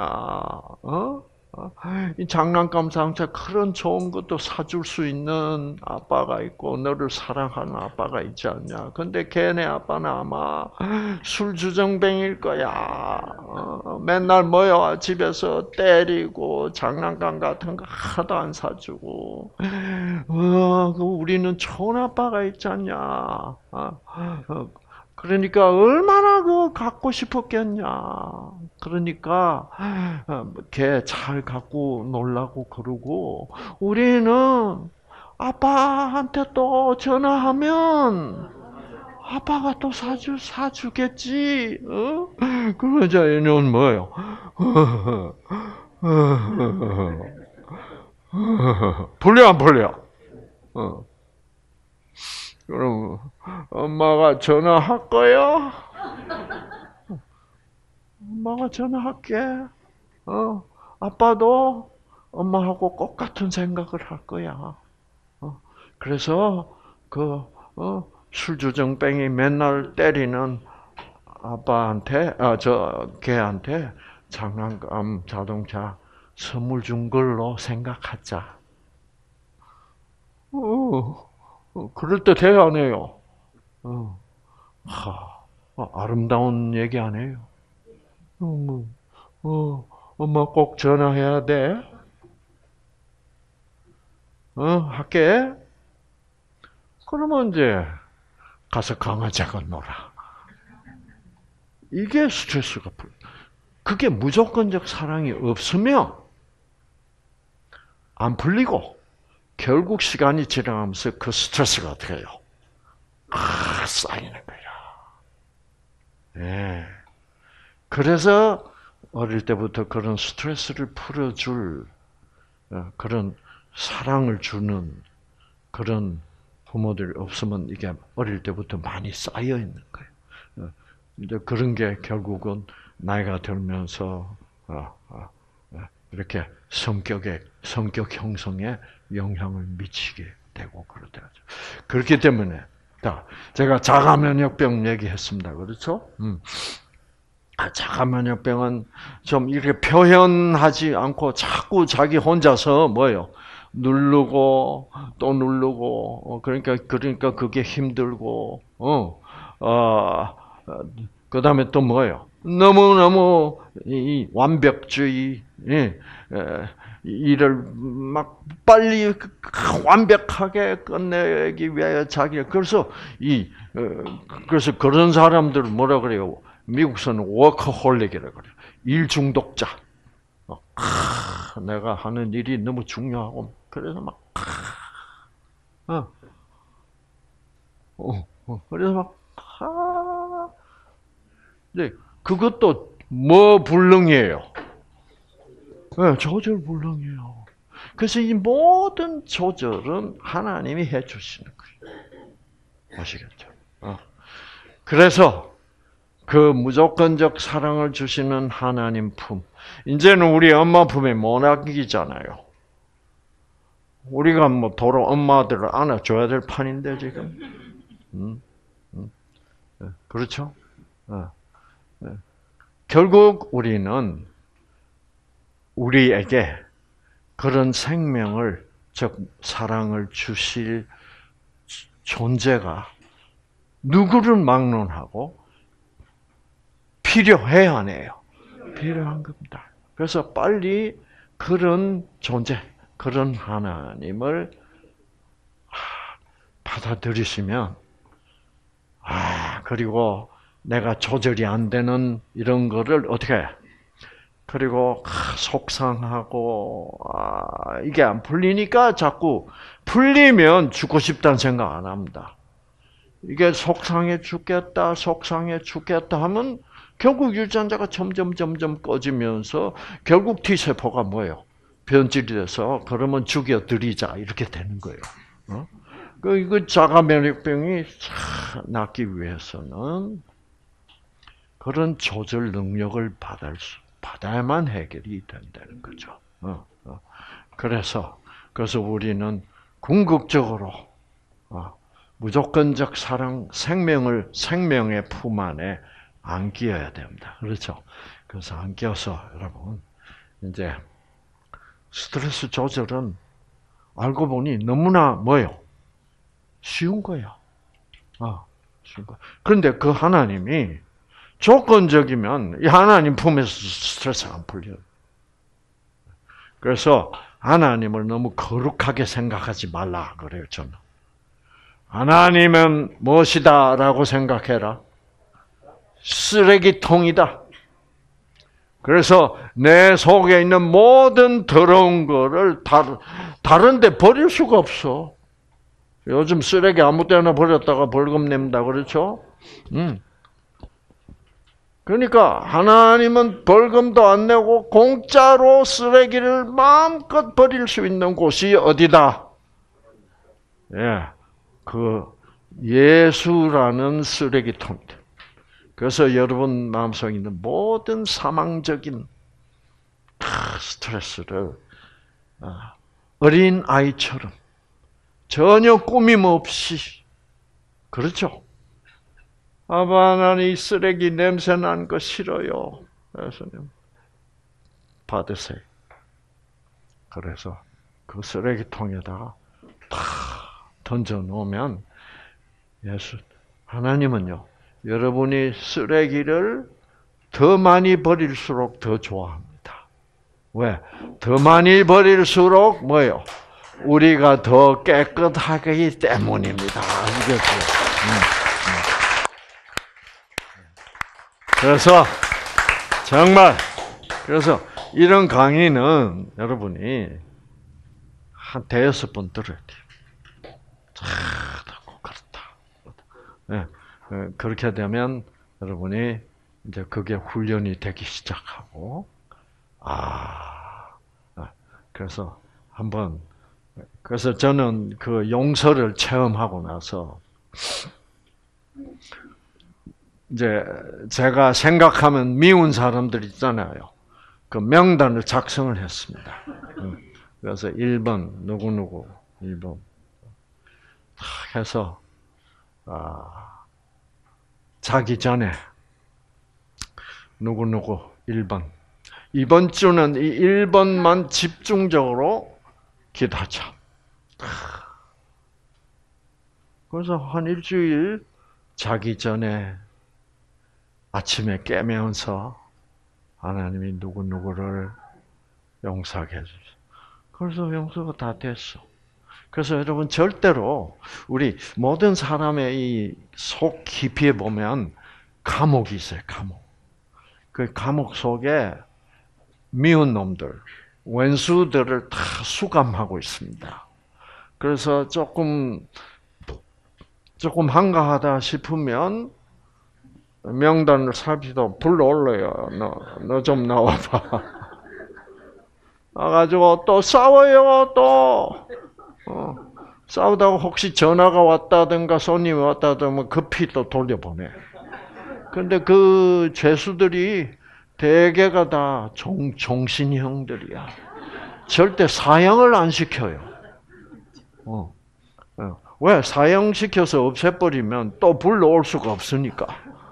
이 장난감 자동차 그런 좋은 것도 사줄 수 있는 아빠가 있고 너를 사랑하는 아빠가 있지 않냐. 근데 걔네 아빠는 아마 술주정뱅일 거야. 맨날 모여 집에서 때리고 장난감 같은 거 하나도 안 사주고. 우리는 좋은 아빠가 있지 않냐. 그러니까 얼마나 갖고 싶었겠냐. 그러니까 걔 잘 갖고 놀라고 그러고 우리는 아빠한테 또 전화하면 아빠가 또 사주겠지. 그러자 얘는 뭐예요? 불려 안 불려? 그럼 엄마가 전화할 거야? 엄마가 전화할게. 아빠도 엄마하고 똑같은 생각을 할 거야. 그래서 술주정뱅이 맨날 때리는 아빠한테, 걔한테 장난감 자동차 선물 준 걸로 생각하자. 그럴듯해 안 해요? 아름다운 얘기 안 해요? 엄마 꼭 전화해야 돼? 할게. 그러면 이제 가서 강아지하고 놀아. 이게 스트레스가 풀려. 그게 무조건적 사랑이 없으면 안 풀리고 결국 시간이 지나가면서 그 스트레스가 어떻게 해요? 쌓이는 거야. 네. 그래서 어릴 때부터 그런 스트레스를 풀어줄 그런 사랑을 주는 그런 부모들이 없으면 이게 어릴 때부터 많이 쌓여 있는 거예요. 이제 그런 게 결국은 나이가 들면서 이렇게 성격 형성에 영향을 미치게 되고 그러더라고요. 그렇기 때문에 제가 자가면역병 얘기했습니다. 그렇죠? 자가면역병은 좀 이렇게 표현하지 않고 자꾸 자기 혼자서 뭐예요? 누르고 또 누르고 그러니까 그게 힘들고 그다음에 또 뭐예요? 너무 이 완벽주의 일을 막 빨리 완벽하게 끝내기 위하여 그래서 그래서 그런 사람들 뭐라 그래요? 미국서는 워커홀릭이라고 그래요. 일 중독자. 내가 하는 일이 너무 중요하고 그래서 막 그래서 막 네, 그것도 뭐 불능이에요? 네, 조절 불능이에요. 그래서 이 모든 조절은 하나님이 해주시는 거예요. 아시겠죠? 그래서 그 무조건적 사랑을 주시는 하나님 품. 이제는 우리 엄마 품에 못 안기잖아요. 우리가 도로 엄마들을 안아줘야 될 판인데 지금. 그렇죠? 결국 우리는 우리에게 그런 생명을, 즉 사랑을 주실 존재가 누구를 막론하고 필요해야 하네요. 필요한 겁니다. 그래서 빨리 그런 존재, 그런 하나님을 받아들이시면, 그리고 내가 조절이 안 되는 이런 거를 어떻게 해? 그리고 속상하고 이게 안 풀리니까 자꾸 풀리면 죽고 싶다는 생각 안 합니다. 이게 속상해 죽겠다 하면 결국 유전자가 점점 꺼지면서 결국 T세포가 뭐예요? 변질이 돼서 그러면 죽여드리자 이렇게 되는 거예요. 그 자가 면역병이 낫기 위해서는 그런 조절 능력을 받아야만 해결이 된다는 거죠. 그래서 우리는 궁극적으로 무조건적 사랑, 생명의 품 안에 안기어야 됩니다. 그렇죠? 그래서 안겨서 여러분 이제 스트레스 조절은 알고 보니 너무나 뭐예요? 쉬운 거예요. 쉬운 거. 그런데 그 하나님이 조건적이면 이 하나님 품에서 스트레스 안 풀려요. 그래서 하나님을 너무 거룩하게 생각하지 말라 그래요, 저는. 하나님은 무엇이다라고 생각해라? 쓰레기통이다. 그래서 내 속에 있는 모든 더러운 거를 다른 데 버릴 수가 없어. 요즘 쓰레기 아무 때나 버렸다가 벌금 냅니다. 그렇죠? 그러니까 하나님은 벌금도 안 내고 공짜로 쓰레기를 마음껏 버릴 수 있는 곳이 어디다? 그 예수라는 쓰레기통이다. 그래서 여러분 마음속에 있는 모든 사망적인 스트레스를 어린 아이처럼 전혀 꾸밈 없이, 그렇죠? 아바, 나는 이 쓰레기 냄새 난 거 싫어요. 예수님, 받으세요. 그래서 그 쓰레기통에다가 다 던져 놓으면 하나님은요, 여러분이 쓰레기를 더 많이 버릴수록 더 좋아합니다. 왜? 더 많이 버릴수록 뭐예요? 우리가 더 깨끗하기 때문입니다. 그래서 정말 이런 강의는 여러분이 한 5번 들어야 돼요. 그렇다. 그렇게 되면 여러분이 이제 그게 훈련이 되기 시작하고, 그래서 저는 그 용서를 체험하고 나서 이제 제가 생각하면 미운 사람들 있잖아요. 그 명단을 작성을 했습니다. 그래서 1번 누구누구 1번 해서 자기 전에 누구누구 1번, 이번 주는 이 1번만 집중적으로 기도하자. 그래서 한 일주일 자기 전에 아침에 깨면서 하나님이 누구누구를 용서하게 해주세요. 그래서 용서가 다 됐어. 그래서 여러분 절대로 우리 모든 사람의 이 속 깊이에 보면 감옥이 있어요. 감옥. 그 감옥 속에 미운 놈들, 원수들을 다 수감하고 있습니다. 그래서 조금 한가하다 싶으면 명단을 살피도 불러올려요. 너 좀 나와봐. 나가지고 또 싸워요. 또 싸우다가 혹시 전화가 왔다든가 손님이 왔다든가 급히 또 돌려보내. 근데 그 죄수들이 대개가 다 종신형들이야. 절대 사형을 안 시켜요. 왜? 사형시켜서 없애버리면 또 불러올 수가 없으니까.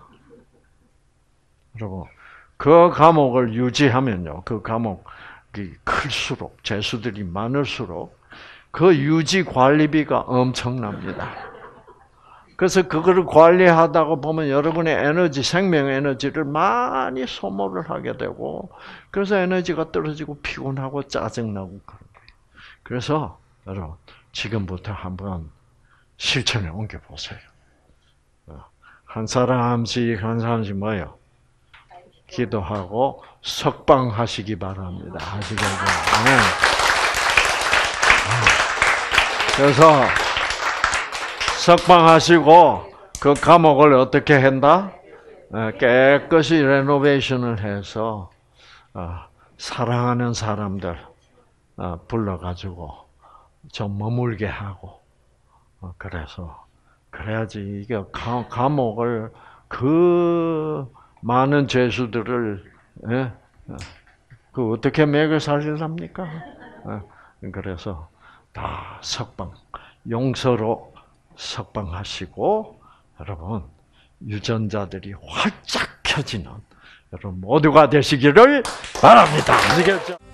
여러분, 그 감옥을 유지하면요, 그 감옥이 클수록, 죄수들이 많을수록 그 유지 관리비가 엄청납니다. 그래서 그거를 관리하다가 보면 여러분의 에너지, 생명 에너지를 많이 소모를 하게 되고, 그래서 에너지가 떨어지고 피곤하고 짜증나고 그런 거예요. 그래서 여러분, 지금부터 한번 실천에 옮겨보세요. 한 사람씩 뭐예요? 기도하고 석방하시기 바랍니다. 아시겠죠? 네. 그래서 석방하시고 그 감옥을 어떻게 한다? 깨끗이 레노베이션을 해서 사랑하는 사람들 불러가지고 좀 머물게 하고 그래서 그래야지 이게 감옥을 그 많은 죄수들을 그 어떻게 먹여 살리랍니까? 그래서 다 석방, 용서로 석방하시고 여러분 유전자들이 활짝 켜지는 여러분 모두가 되시기를 바랍니다. 아시겠죠?